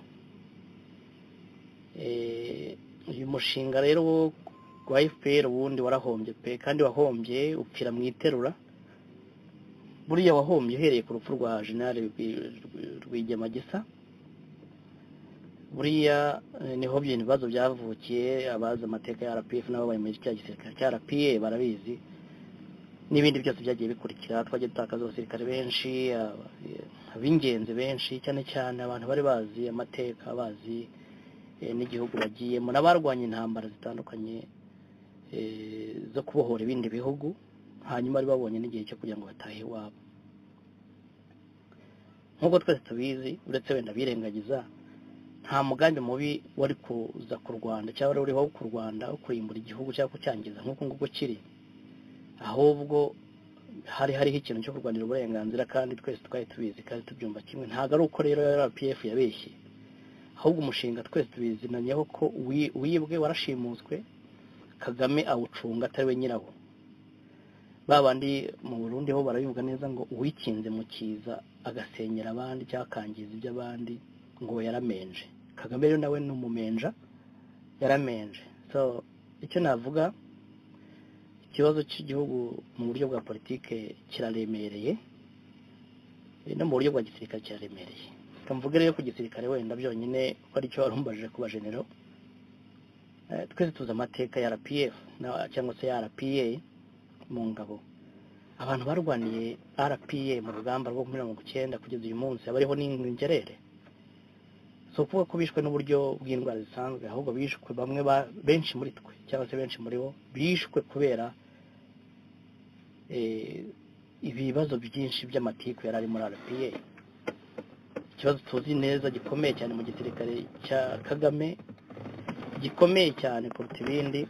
Uyu mushinga rero wa F P R ubundi warahombye pe, kandi wahombye upfira mu iterura. Buriya wahombye uhereye ku rupfu rwa General Rwigema Gisa. Buriya niho ibintu bibazo byavukiye, abaza amateka ya R P F nabo bari muri cya gisirikare cya R P A barabizi, n'ibindi byose byagiye bikurikira. Twagiye dutakaza abasirikare benshi, ab'ingenzi benshi, cyane cyane abantu bari bazi amateka, bazi n'igihugu bagiyemo, n'abarwanya intambara zitandukanye zo kubohora ibindi bihugu, hanyuma bari babonye n'igihe cyo kugira ngo batahe iwabo. Nk'uko twese tubizi, uretse wenda birengagiza, nta mugambi mubi wari kuza ku Rwanda cyangwa wari uriho ku Rwanda wo kurimbura igihugu cyangwa kucyangiza nk'uko nguko kiri, ahubwo hari hariho ikintu cyo kurwanira uburenganzira, kandi twese twari tubizi kandi tubyumva kimwe. Ntabwo ari uko rero R P F yabeshye, ahubwo umushinga twese tubizinanyeho ko wibwe, warashimuswe, Kagame awucunga atari we nyirawo. Babandi mu Burundi ho barabivuga neza ngo uwikinze mu kiza agasenyera abandi cyangwa akangiza iby'abandi ngo yaramenje. Kagame rero nawe ni umumenja, yaramenje. So icyo navuga, ikibazo cy'igihugu mu buryo bwa politike kiraremereye, no mu buryo bwa gisirikare kiraremereye. Kamvuge rero ku gisirikare wenda byonyine ko ari cyo warumbajije kuba general. Twese tuzi amateka ya R P F cyangwa se ya R P A mu ngabo. Abantu barwaniye R P A mu rugamba rwo mirongo icyenda kugeza uyu munsi abariho n'ingerere. So kuvuga ko bishwe n'uburyo bw'indwara zisanzwe, ahubwo bishwe bamwe benshi muri twe cyangwa se benshi muri bo bishwe kubera ibibazo byinshi by'amatiku yari ari muri R P A. Ikibazo tuzi neza gikomeye cyane mu gisirikare cya Kagame, gikomeye cyane kuruta ibindi,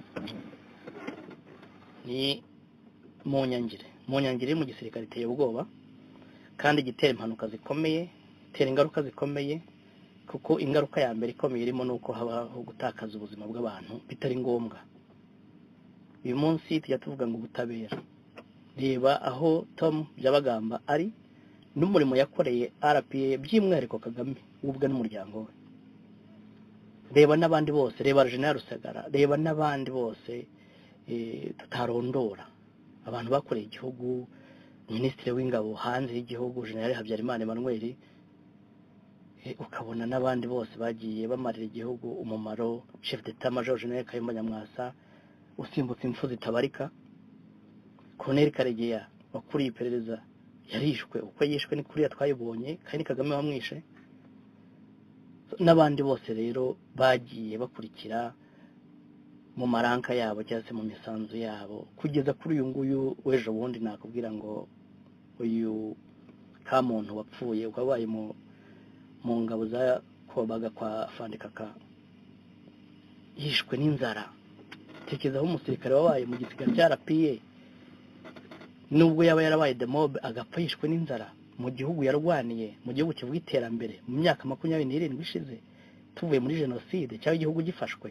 ni mu nyangire. Mu nyangire mu gisirikare iteye ubwoba kandi gitera impanuka zikomeye, itera ingaruka zikomeye, kuko ingaruka ya mbere ikomeye irimo nuko habaho gutakaza ubuzima bw'abantu bitari ngombwa. Uyu munsi tujya tuvuga ngo ubutabera, reba aho Tom Byabagamba ari n'umurimo yakoreye R P A by'umwihariko Kagame ubwe n'umuryango we. Reba n'abandi bose, reba General Rusagara, reba n'abandi bose tutarondora, abantu bakoreye igihugu, Minisitiri w'Ingabo hanze y'igihugu General Habyarimana Emmanuel, ukabona n'abandi bose bagiye bamarira igihugu umumaro, Chef d'Etat Major General Kayumba Nyamwasa usimbutse impfu zitabarika, Colonel Karegeya wakuriye iperereza yarishwe, uko yishwe ni kuriya twayibonye kandi ni Kagame wamwishe. N'abandi bose rero bagiye bakurikira mu maranka yabo cyangwa se mu misanzu yabo kugeza kuri uyu nguyu w'ejo bundi nakubwira ngo uyu ka muntu wapfuye ukabaye mu mu ngabo za kobaga kwa Fandikaka yishwe n'inzara. Tekezaho umusirikare wabaye mu gisigara cya R P A nubwo yaba yarabaye demob agapfa yishwe n'inzara mu gihugu yarwaniye, mu gihugu kivuga iterambere mu myaka makumyabiri n'irindwi ishize tuvuye muri jenoside cyangwa igihugu gifashwe.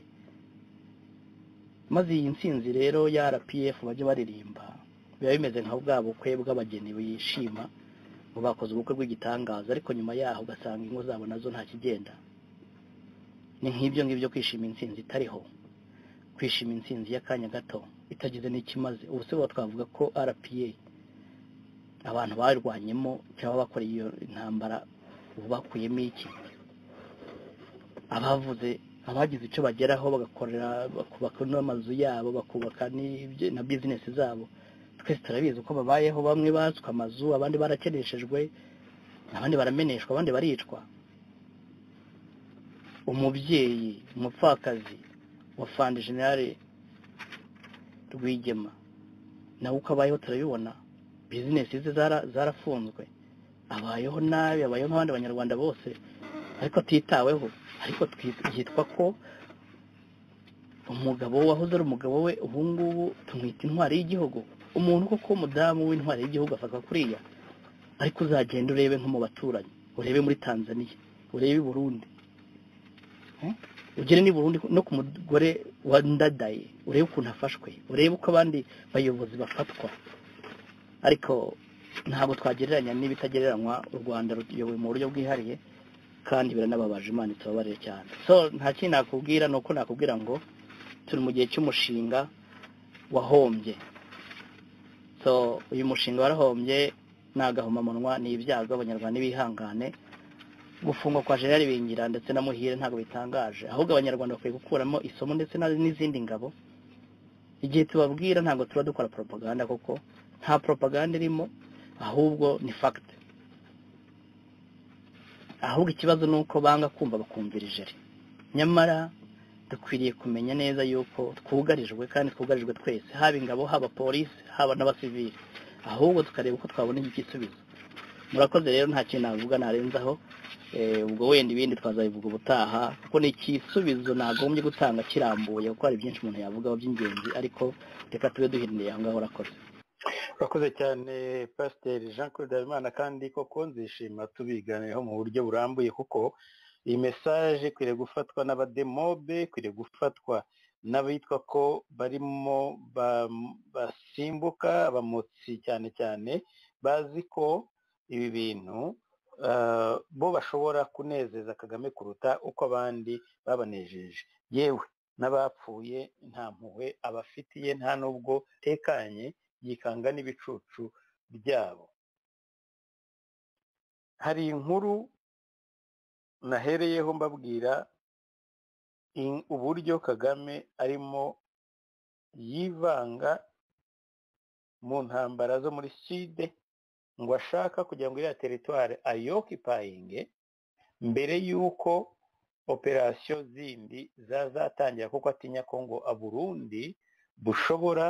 Maze iyi nsinzi rero ya R P F bajye baririmba biba bimeze nka bwa bukwe bw'abageni bishima ngo bakoze ubukwe bw'igitangaza, ariko nyuma yaho ugasanga ingo zabo nazo nta kigenda. Ni nk'ibyo ngibyo kwishima insinzi itariho, kwishima insinzi y'akanya gato itagize n'ikimaze. Ubu se twavuga ko R P A abantu barwanyemo cyangwa bakora iyo intambara ubu bakuyemo iki? Abavuze abagize icyo bageraho bagakorera bakubaka n'amazu yabo bakubaka n'ibyo na business zabo, twese turabizi uko babayeho. Bamwe batswe amazu, abandi barakeneshejwe, abandi barameneshwa, abandi baricwa. Umubyeyi umupfakazi wa Fandi General Rwigema nawe uko abayeho turabibona, business ze zarafunzwe, abayeho nabi, abayeho nk'abandi banyarwanda bose, ariko atitaweho. Ariko twitwa ko umugabo wahoze ari umugabo we ubu ngubu tumwita intwari y'igihugu. Umuntu koko umudamu w'intwari y'igihugu afatwa kuriya, ariko uzagenda urebe nko mu baturanyi, urebe muri Tanzania, urebe i Burundi, ugere ni Burundi no ku mugore wa Ndadaye urebe ukuntu afashwe, urebe uko abandi bayobozi bafatwa. Ariko ntabwo twagereranya n'ibitagereranywa. U Rwanda ruyobowe mu buryo bwihariye kandi biranababaje, Imana itubabarire cyane. So nta kintu nakubwira, nuko nakubwira ngo turi mu gihe cy'umushinga wahombye. So uyu mushinga warahombye, nagahomamunwa ni ibyago, abanyarwanda bihangane. Gufungwa kwa General Bingira ndetse na Muhire ntabwo bitangaje, ahubwo abanyarwanda bakwiye gukuramo isomo ndetse n'izindi ngabo. Igihe tubabwira ntabwo tuba dukora propaganda, kuko nta propaganda irimo, ahubwo ni fact. Ahubwo ikibazo nuko banga kumva bakumvira ijeri. Nyamara dukwiriye kumenya neza yuko twugarijwe, kandi twugarijwe twese, haba ingabo, haba polisi, haba n'abasivili. Ahubwo tukareba uko twabona igisubizo. Murakoze rero, nta kintu navuga narenzaho. Eh ubwo wenda ibindi twazabivuga ubutaha, kuko ni ikisubizo nagombye gutanga kirambuye, kuko hari byinshi umuntu yavugaho by'ingenzi, ariko reka tube duhinduriye aho ngaho. Urakoze. Urakoze cyane Pasiteri Jean Claude Habimana, kandi koko nzishima tubiganireho mu buryo burambuye, kuko iyi message ikwiriye gufatwa n'abademobe, ikwiriye gufatwa n'abitwa ko barimo basimbuka abamotsi, cyane cyane bazi ko ibi bintu bo bashobora kunezeza Kagame kuruta uko abandi babanejeje. Yewe n'abapfuye nta mpuhwe abafitiye, nta nubwo tekanye, yikanga n'ibicucu byabo. Hari inkuru nahereyeho mbabwira uburyo Kagame arimo yivanga mu ntambara zo muri Side, ngo ashaka kugira ngo iriya teritware ayokipayinge mbere y'uko operasiyo zindi zazatangira, kuko atinya ko ngo Aburundi bushobora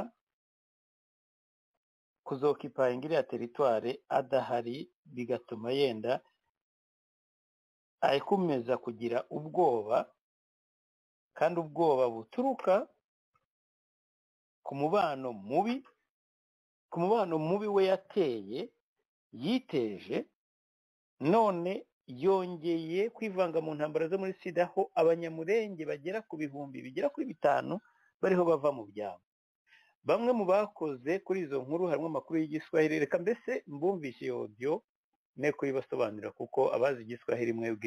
kuzokipayinga iriya teritware adahari, bigatuma yenda ayikomeza kugira ubwoba, kandi ubwoba buturuka ku mubano mubi, ku mubano mubi we yateye yiteje, none yongeye kwivanga mu ntambara zo muri Sida, aho abanyamurenge bagera ku bihumbi bigera kuri bitanu bariho bava mu byabo. Bamwe mu bakoze kuri izo nkuru harimo amakuru y'igiswahili, reka mbese mbumvishe iyo audio ne kuyibasobanurira, kuko abazi igiswahili mwebwe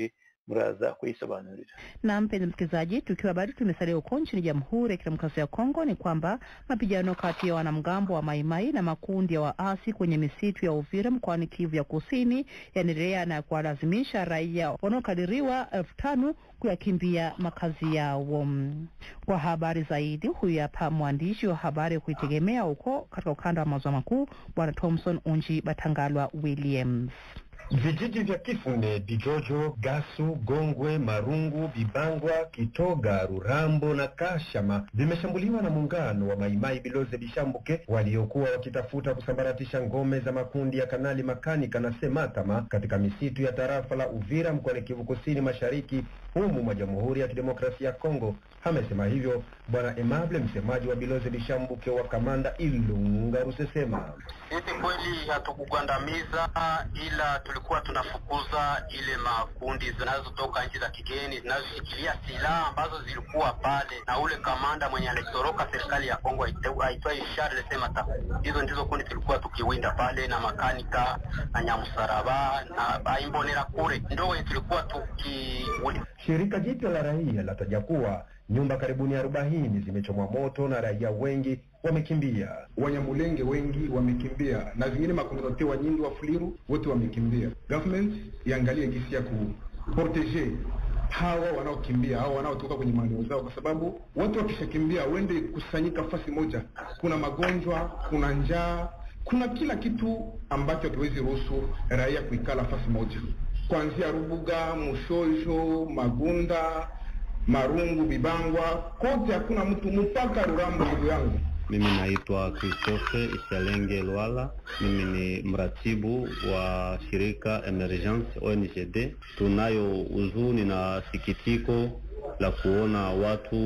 muraza kuisobanurira. Na mpenzi msikilizaji, tukiwa bado tumesalia huko nchini Jamhuri ya Kidemokrasia ya Kongo, ni kwamba mapigano kati ya wanamgambo wa Maimai na makundi ya waasi kwenye misitu ya Uvira mkoani Kivu ya Kusini yanaendelea na kuwalazimisha raia wanaokadiriwa elfu tano kuyakimbia makazi yao. Kwa habari zaidi, huyu hapa mwandishi wa habari kuitegemea huko katika ukanda wa maziwa makuu, Bwana Thompson Unji Batangalwa Williams. Vijiji vya Kifunde, Bijojo, Gasu, Gongwe, Marungu, Bibangwa, Kitoga, Rurambo na Kashama vimeshambuliwa na muungano wa Maimai Biloze Bishambuke waliokuwa wakitafuta kusambaratisha ngome za makundi ya Kanali Makanika na Sematama katika misitu ya tarafa la Uvira mkoani Kivu Kusini Mashariki humu mwa Jamhuri ya Kidemokrasia ya Kongo. Amesema hivyo Bwana Emable, msemaji wa Biloze Bishambuke wa Kamanda Ilunga Rusesema. Sisi kweli hatukugandamiza, ila tulikuwa tunafukuza ile makundi zinazotoka nchi za kigeni zinazoshikilia silaha ambazo zilikuwa pale, na ule kamanda mwenye alitoroka serikali ya Kongo aitwa Charles Semata. Hizo ndizo kundi tulikuwa tukiwinda pale, na Makanika na Nyamusaraba na Baimbonera kure ndio tulikuwa tukiwinda. Shirika jipya la raia lataja kuwa nyumba karibuni arobaini zimechomwa moto na raia wengi wamekimbia. Wanyamulenge wengi wamekimbia na zingine makomuniti wa Nyindu wa Fuliru wote wamekimbia. Government iangalie jinsi ya kuproteger hawa wanaokimbia, hawa wanaotoka kwenye maeneo zao, kwa sababu watu wakishakimbia wende kusanyika fasi moja. Kuna magonjwa, kuna njaa, kuna kila kitu ambacho hatuwezi ruhusu raia kuikala fasi moja. Kuanzia Rubuga, Mushojo, Magunda, Marungu, Bibangwa, kote hakuna mtu mpaka Rurambo. Ndugu yangu, mimi naitwa Christophe Ishalenge Lwala. Mimi ni mratibu wa shirika Emergence O N G D. Tunayo huzuni na sikitiko la kuona watu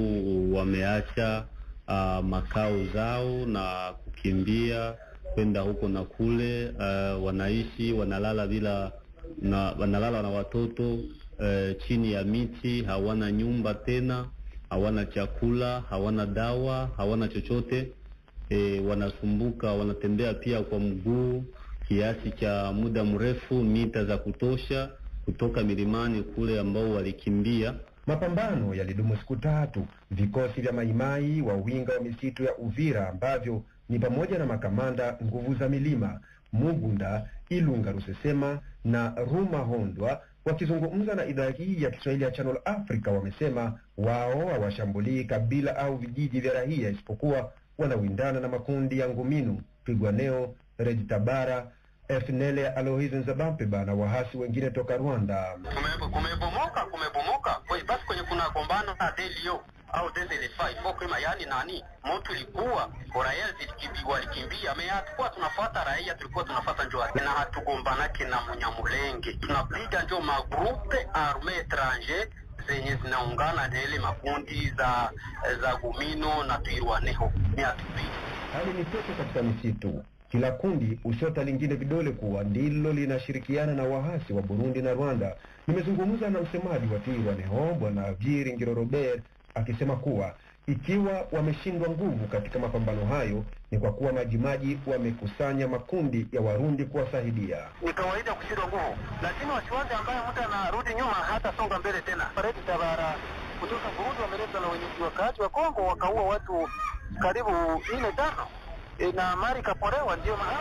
wameacha uh, makao zao na kukimbia kwenda huko na kule. Uh, wanaishi wanalala bila na wanalala na watoto uh, chini ya miti, hawana nyumba tena, hawana chakula, hawana dawa, hawana chochote. E, wanasumbuka, wanatembea pia kwa mguu kiasi cha muda mrefu, mita za kutosha kutoka milimani kule ambao walikimbia. Mapambano yalidumu siku tatu. Vikosi vya Maimai wa winga wa misitu ya Uvira ambavyo ni pamoja na makamanda Nguvu za Milima, Mugunda, Ilunga Rusesema na Ruma Hondwa wakizungumza na idhaa hii ya Kiswahili ya Channel Africa wamesema wao hawashambulii kabila au vijiji vya raia, isipokuwa wanawindana na makundi ya Nguminu, Pigwaneo, Rejitabara, F N L Alohizi Nzabampiba na wahasi wengine toka Rwanda. Kumebomoka, kumebomoka. Kwa basi kwenye kuna gombano na Delio au Deselefa ipo kama yani nani? Moto ilikuwa raia zilikimbia, walikimbia. Meatakuwa tunafuata raia, tulikuwa tunafuata njoo na hatugombanake na Munyamulenge. Tunapiga njoo magrupe arme étranger zenye zinaungana na ile makundi za za Gumino na Twirwaneho. Ni atupi. Hali ni tete katika misitu. Kila kundi ushota lingine vidole kuwa ndilo linashirikiana na wahasi wa Burundi na Rwanda. Nimezungumza na msemaji wa Twirwaneho Bwana Byiringiro Robert akisema kuwa ikiwa wameshindwa nguvu katika mapambano hayo ni kwa kuwa majimaji wamekusanya makundi ya Warundi kuwasaidia. Ni kawaida kushindwa nguvu, lakini wasiwazi ambaye mtu anarudi nyuma hata songa mbele tena. Pareti Tabara kutoka Burundi wameleta na wenyeji wakati wa Kongo wakaua watu karibu nne tano. E, na mari kaporewa ndio mahali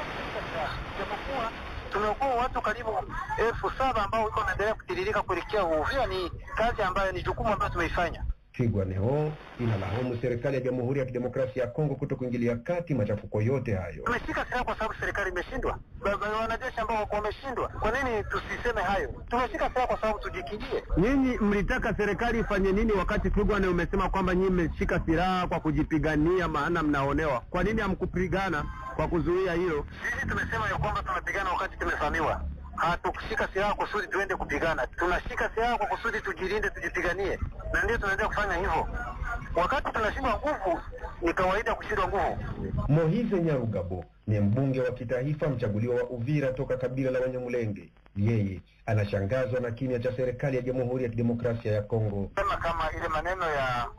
japokuwa tumeokoa watu karibu elfu saba ambao wiko naendelea kutiririka kuelekea Uvira. Ni kazi ambayo ni jukumu ambayo tumeifanya. Twirwaneho inalaumu serikali ya Jamhuri ya Kidemokrasia ya Kongo kutokuingilia kati machafuko yote hayo. Tumeshika silaha kwa sababu serikali imeshindwa. Baba wanajeshi ambao wako wameshindwa. Kwa nini tusiseme hayo? Tumeshika silaha kwa sababu tujikingie. Nyinyi mlitaka serikali ifanye nini wakati Twirwaneho umesema kwamba nyinyi mmeshika silaha kwa kujipigania maana mnaonewa? Kwa nini hamkupigana kwa kuzuia hilo? Sisi tumesema ya kwamba tunapigana wakati tumefahamiwa. Hatukushika silaha kusudi tuende kupigana. Tunashika silaha kwa kusudi tujilinde, tujipiganie. Na ndio tunaendelea kufanya hivyo. Wakati tunashindwa nguvu, ni kawaida kushindwa nguvu. Mohize Nyarugabo ni mbunge wa kitaifa mchaguliwa wa Uvira toka kabila la Wanyamulenge. Yeye anashangazwa na kimya cha serikali ya Jamhuri ya Kidemokrasia ya Kongo. Kama kama ile maneno ya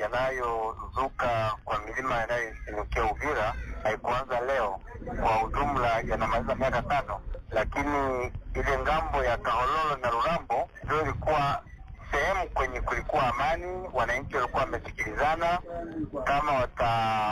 yanayozuka kwa milima yanayoinukia Uvira haikuanza leo, kwa ujumla yanamaliza miaka tano, lakini ile ngambo ya Kahololo na Rurambo ndio ilikuwa sehemu kwenye kulikuwa amani, wananchi walikuwa wamesikilizana kama wata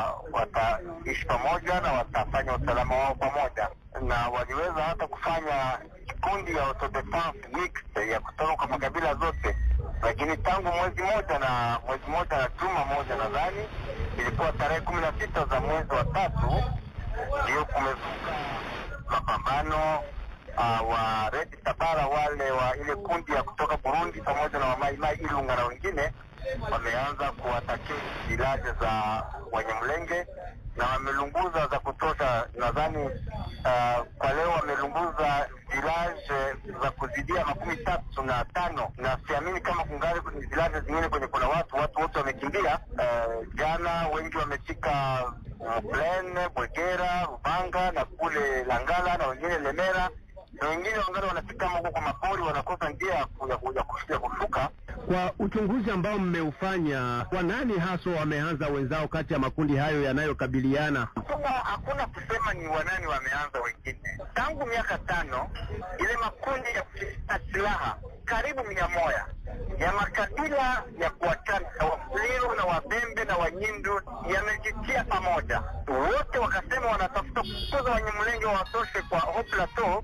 wataishi pamoja na watafanya usalama wao pamoja, na waliweza hata kufanya kikundi ya autodefense mixed ya kutoka kwa makabila zote. Lakini tangu mwezi moja na mwezi moja na juma moja nadhani ilikuwa tarehe kumi na sita za mwezi wa tatu ndio kumezuka mapambano uh, wa Red Tabara, wale wa ile kundi ya kutoka Burundi pamoja na wa Mai Mai Ilunga na wengine wameanza kuwatakia vilaje za Wanyamulenge na wamelunguza za kutosha. Nadhani uh, kwa leo wamelunguza village za kuzidia makumi tatu na tano, na siamini kama kungali kwenye village zingine kwenye kuna watu watu wote wamekimbia. Uh, jana wengi wamefika Mplene, Bwegera, Rubanga na kule Langala na wengine Lemera, na wengine wangali wanafika huko kwa mapori, wanakosa njia ya kushuka. Kwa uchunguzi ambao mmeufanya, kwa nani haswa wameanza wenzao kati ya makundi hayo yanayokabiliana? Hakuna hakuna kusema ni wanani wameanza wengine. Tangu miaka tano ile makundi ya silaha karibu mia moja ya makabila ya kuachana na Wafuliru na Wabembe na Wanyindu yamejitia pamoja. Wote wakasema wanatafuta kutoza Wanyamulenge watoshe kwa Haut Plateau,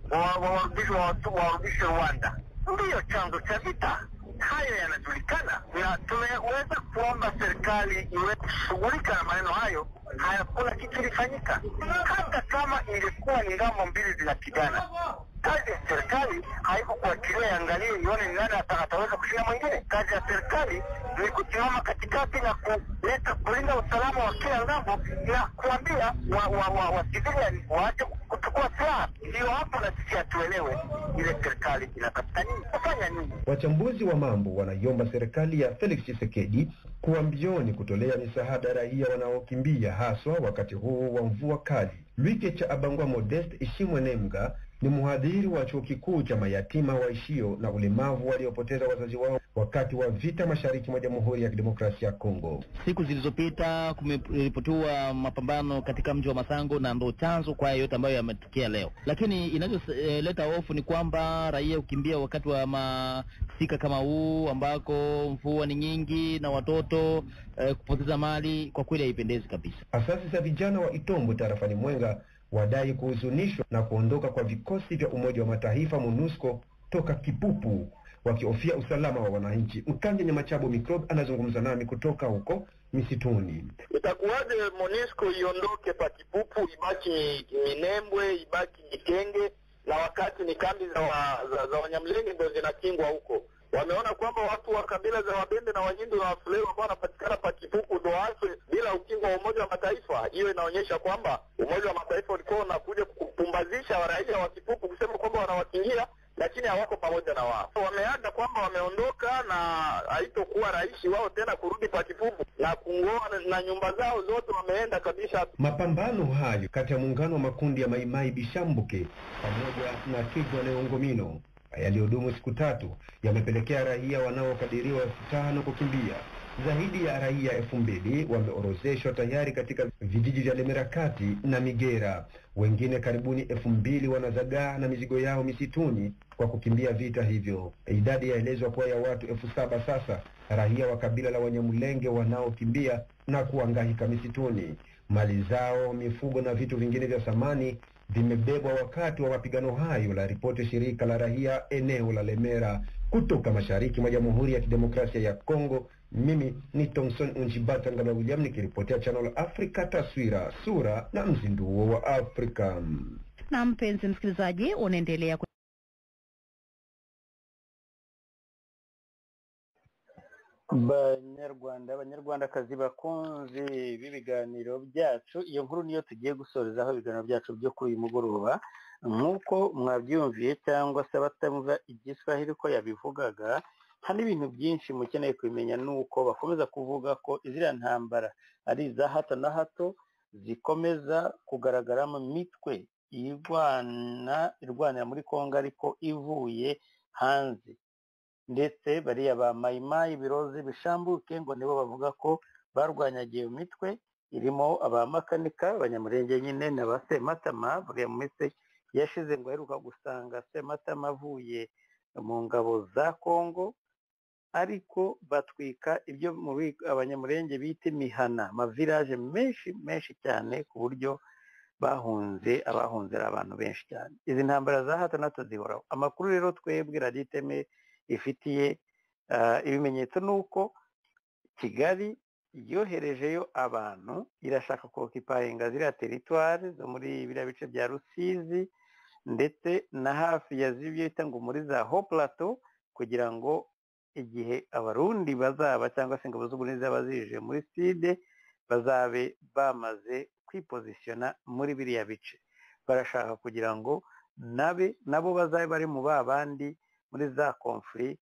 warudishe Rwanda. Ndiyo chanzo cha vita. Hayo yanajulikana na tumeweza kuomba serikali iwe kushughulika na maneno hayo. Hakuna kitu kilifanyika. Hata kama ilikuwa ni ngambo mbili zinapigana, kazi ya serikali haikukuachilia angalie ione ni nani ataweza kushinda mwingine. Kazi ya serikali ni kusimama katikati na kuleta kulinda usalama wa kila ngambo na kuambia wa wa wa, wa civilian waache kuchukua silaha. Ndio hapo na sisi atuelewe ile serikali inatafuta nini, kufanya nini. Wachambuzi wa mambo wanaiomba serikali ya Felix Tshisekedi kuwa mbioni kutolea misaada raia wanaokimbia haswa wakati huu wa mvua kali. Luike cha Abangwa Modeste Ishimwenemga ni mhadhiri wa chuo kikuu cha mayatima waishio na ulemavu waliopoteza wazazi wao wakati wa vita mashariki mwa Jamhuri ya Kidemokrasia ya Kongo. Siku zilizopita kumeripotiwa mapambano katika mji wa Masango na ndo chanzo kwa yote ambayo yametokea leo. Lakini inacholeta hofu ni kwamba raia ukimbia wakati wa masika kama huu ambako mvua ni nyingi na watoto eh, kupoteza mali, kwa kweli haipendezi kabisa. Asasi za vijana wa Itombo tarafani Mwenga wadai kuhuzunishwa na kuondoka kwa vikosi vya Umoja wa Mataifa MONUSCO toka Kipupu, wakihofia usalama wa wananchi. Mkanje Nyamachabo Microbe anazungumza nami kutoka huko misituni. Itakuwaje MONUSCO iondoke pa Kipupu, ibaki Minembwe, ibaki Gikenge, na wakati ni kambi za, wa, za, za Wanyamulenge ndio zinakingwa huko? Wameona kwamba watu wa kabila za Wabembe na Wanyindu na Wafuliru ambao wanapatikana pa Kipupu ndo wafe bila ukingo wa Umoja wa Mataifa. Hiyo inaonyesha kwamba Umoja wa Mataifa ulikuwa unakuja kupumbazisha raia wa Kipupu kusema kwamba wanawakingia, lakini hawako pamoja na wao. Wameaga kwamba wameondoka na haitokuwa rahisi wao tena kurudi pa Kipupu na kungoa na nyumba zao zote wameenda kabisa. Mapambano hayo kati ya muungano wa makundi ya Mai Mai Bishambuke pamoja na Twigwa na Ongomino yaliyodumu siku tatu yamepelekea raia wanaokadiriwa elfu tano kukimbia. Zaidi ya raia elfu mbili wameorozeshwa tayari katika vijiji vya Lemerakati na Migera. Wengine karibuni elfu mbili wanazagaa na mizigo yao misituni kwa kukimbia vita hivyo. Idadi yaelezwa kuwa ya watu elfu saba sasa, raia wa kabila la Wanyamulenge wanaokimbia na kuhangaika misituni. Mali zao, mifugo na vitu vingine vya samani vimebebwa wakati wa mapigano hayo, la ripoti shirika la raia eneo la Lemera. Kutoka mashariki mwa Jamhuri ya Kidemokrasia ya Kongo, mimi ni Thomson Unjibata Ngala William nikiripotia Channel Africa, taswira, sura na mzinduo wa Afrika. Na mpenzi msikilizaji, unaendelea Banyarwanda Abanyarwanda kazi bakunzi b'ibiganiro byacu, iyo nkuru niyo tugiye gusorezaho ibiganiro byacu byo kuri uyu mugoroba. Nk'uko mwabyumviye cyangwa se batamva igiswahili ko yabivugaga, hari ibintu byinshi mukeneye kumenya, nuko bakomeza kuvuga ko izira ntambara ari za hato na hato zikomeza kugaragara mu mitwe irwana irwanira muri Kongo ariko ivuye hanze. Ndetse bariya ba Mai Mai Birozi Bishambuke ngo nibo bavuga ko barwanyagiye mu mitwe irimo abamakanika Abanyamulenge nyine na ba Sematama. Buriya mu mise yashize ngo aheruka gusanga Sematama avuye mu ngabo za Kongo, ariko batwika ibyo muri abanyamurenge bita imihana amavirage menshi menshi cyane ku buryo bahunze abahunze ari abantu benshi cyane. Izi ntambara za hato na hato zihoraho. Amakuru rero twebwe radiyo iteme ifitiye uh, ibimenyetso ni uko Kigali yoherejeyo abantu irashaka kokipayinga ziriya teritwari zo muri biriya bice bya Rusizi ndetse na hafi ya zibyo ngo muri za Haut Plateau kugira ngo igihe abarundi bazaba cyangwa se ingabo z'uburundi zaba zije muri side bazabe bamaze kwipozisiona muri biriya bice. Barashaka kugira ngo nabe nabo bazabe bari mu babandi muri za conflict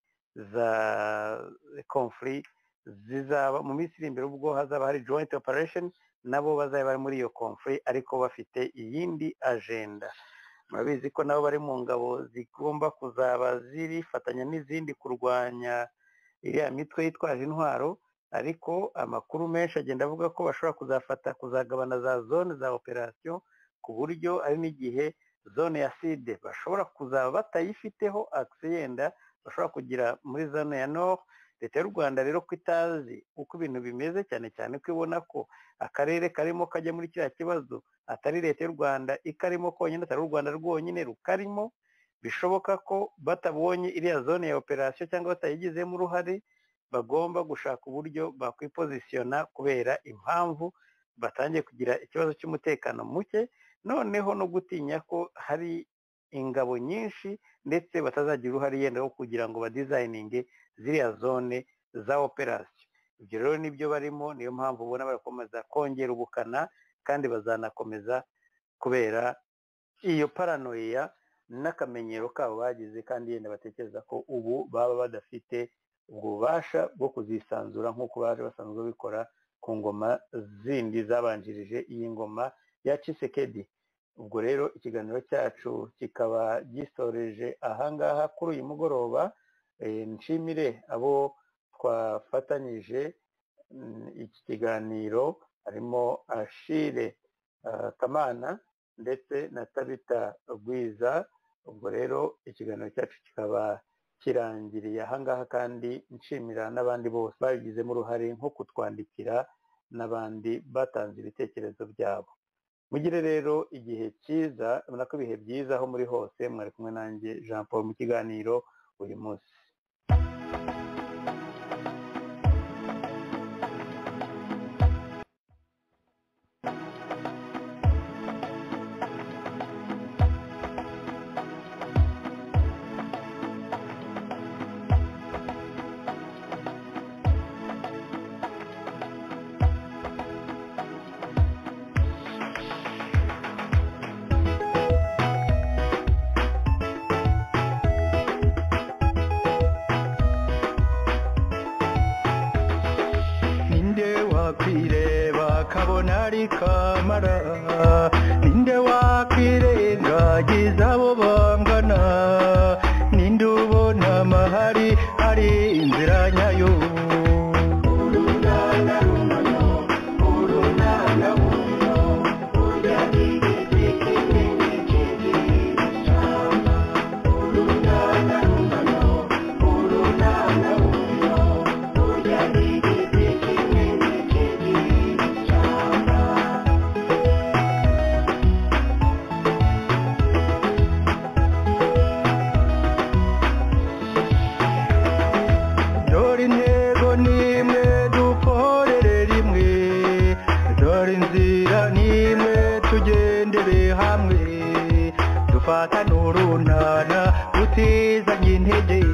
za conflict zizaba mu minsi iri imbere ubwo hazaba hari joint operation nabo bazabe bari muri iyo conflict ariko bafite iyindi agenda. Murabizi ko nabo bari mu ngabo zigomba kuzaba zirifatanya n'izindi kurwanya iriya mitwe yitwaje intwaro, ariko amakuru menshi agenda avuga ko bashobora kuzafata kuzagabana za zone za operation ku buryo ari n'igihe zone ya side bashobora kuzaba batayifiteho access yenda bashobora kugira muri zone ya nord. Leta y'u Rwanda rero ko itazi uko ibintu bimeze cyane cyane ko ibona ko akarere karimo kajya muri kiriya kibazo atari leta y'u Rwanda ikarimo konyine, atari u Rwanda rwonyine rukarimo, bishoboka ko batabonye iriya zone ya operation cyangwa batayigizemo uruhare bagomba gushaka uburyo bakwipozisiona kubera impamvu batangiye kugira ikibazo cy'umutekano muke, noneho no gutinya ko hari ingabo nyinshi ndetse batazagira uruhare yenda wo kugira ngo badesigninge ziriya zone za operation. Ibyo rero nibyo barimo, niyo mpamvu ubona barakomeza kongera ubukana kandi bazanakomeza kubera iyo paranoia n'akamenyero kabo bagize, kandi yenda batekereza ko ubu baba badafite ububasha bwo kuzisanzura nk'uko baje basanzwe bikora ku ngoma zindi zabanjirije iyi ngoma ya Tshisekedi. Ubwo rero ikiganiro cyacu kikaba gisoreje ahangaha kuri uyu mugoroba. E, nshimire abo twafatanyije iki kiganiro, harimo Ashire uh, Kamana ndetse na Tabita Gwiza. Ubwo rero ikiganiro cyacu kikaba kirangiriye ahangaha, kandi nshimira n'abandi bose babigizemo uruhare nko kutwandikira n'abandi batanze ibitekerezo byabo. Mugire rero igihe cyiza, ubona ko ibihe byiza aho muri hose. Mwari kumwe nanjye Jean Paul mu kiganiro uyu munsi. Kamara ninde wakwirengagiza abo bangana, ninde ubona amahari hari inzira nyayo. Urunana rumano, urunana buno, urya igiti kinini cy'igishamba. Urunana rumano, urunana buno, urya igiti kinini cy'igishamba. Fata nurunana utizanye intege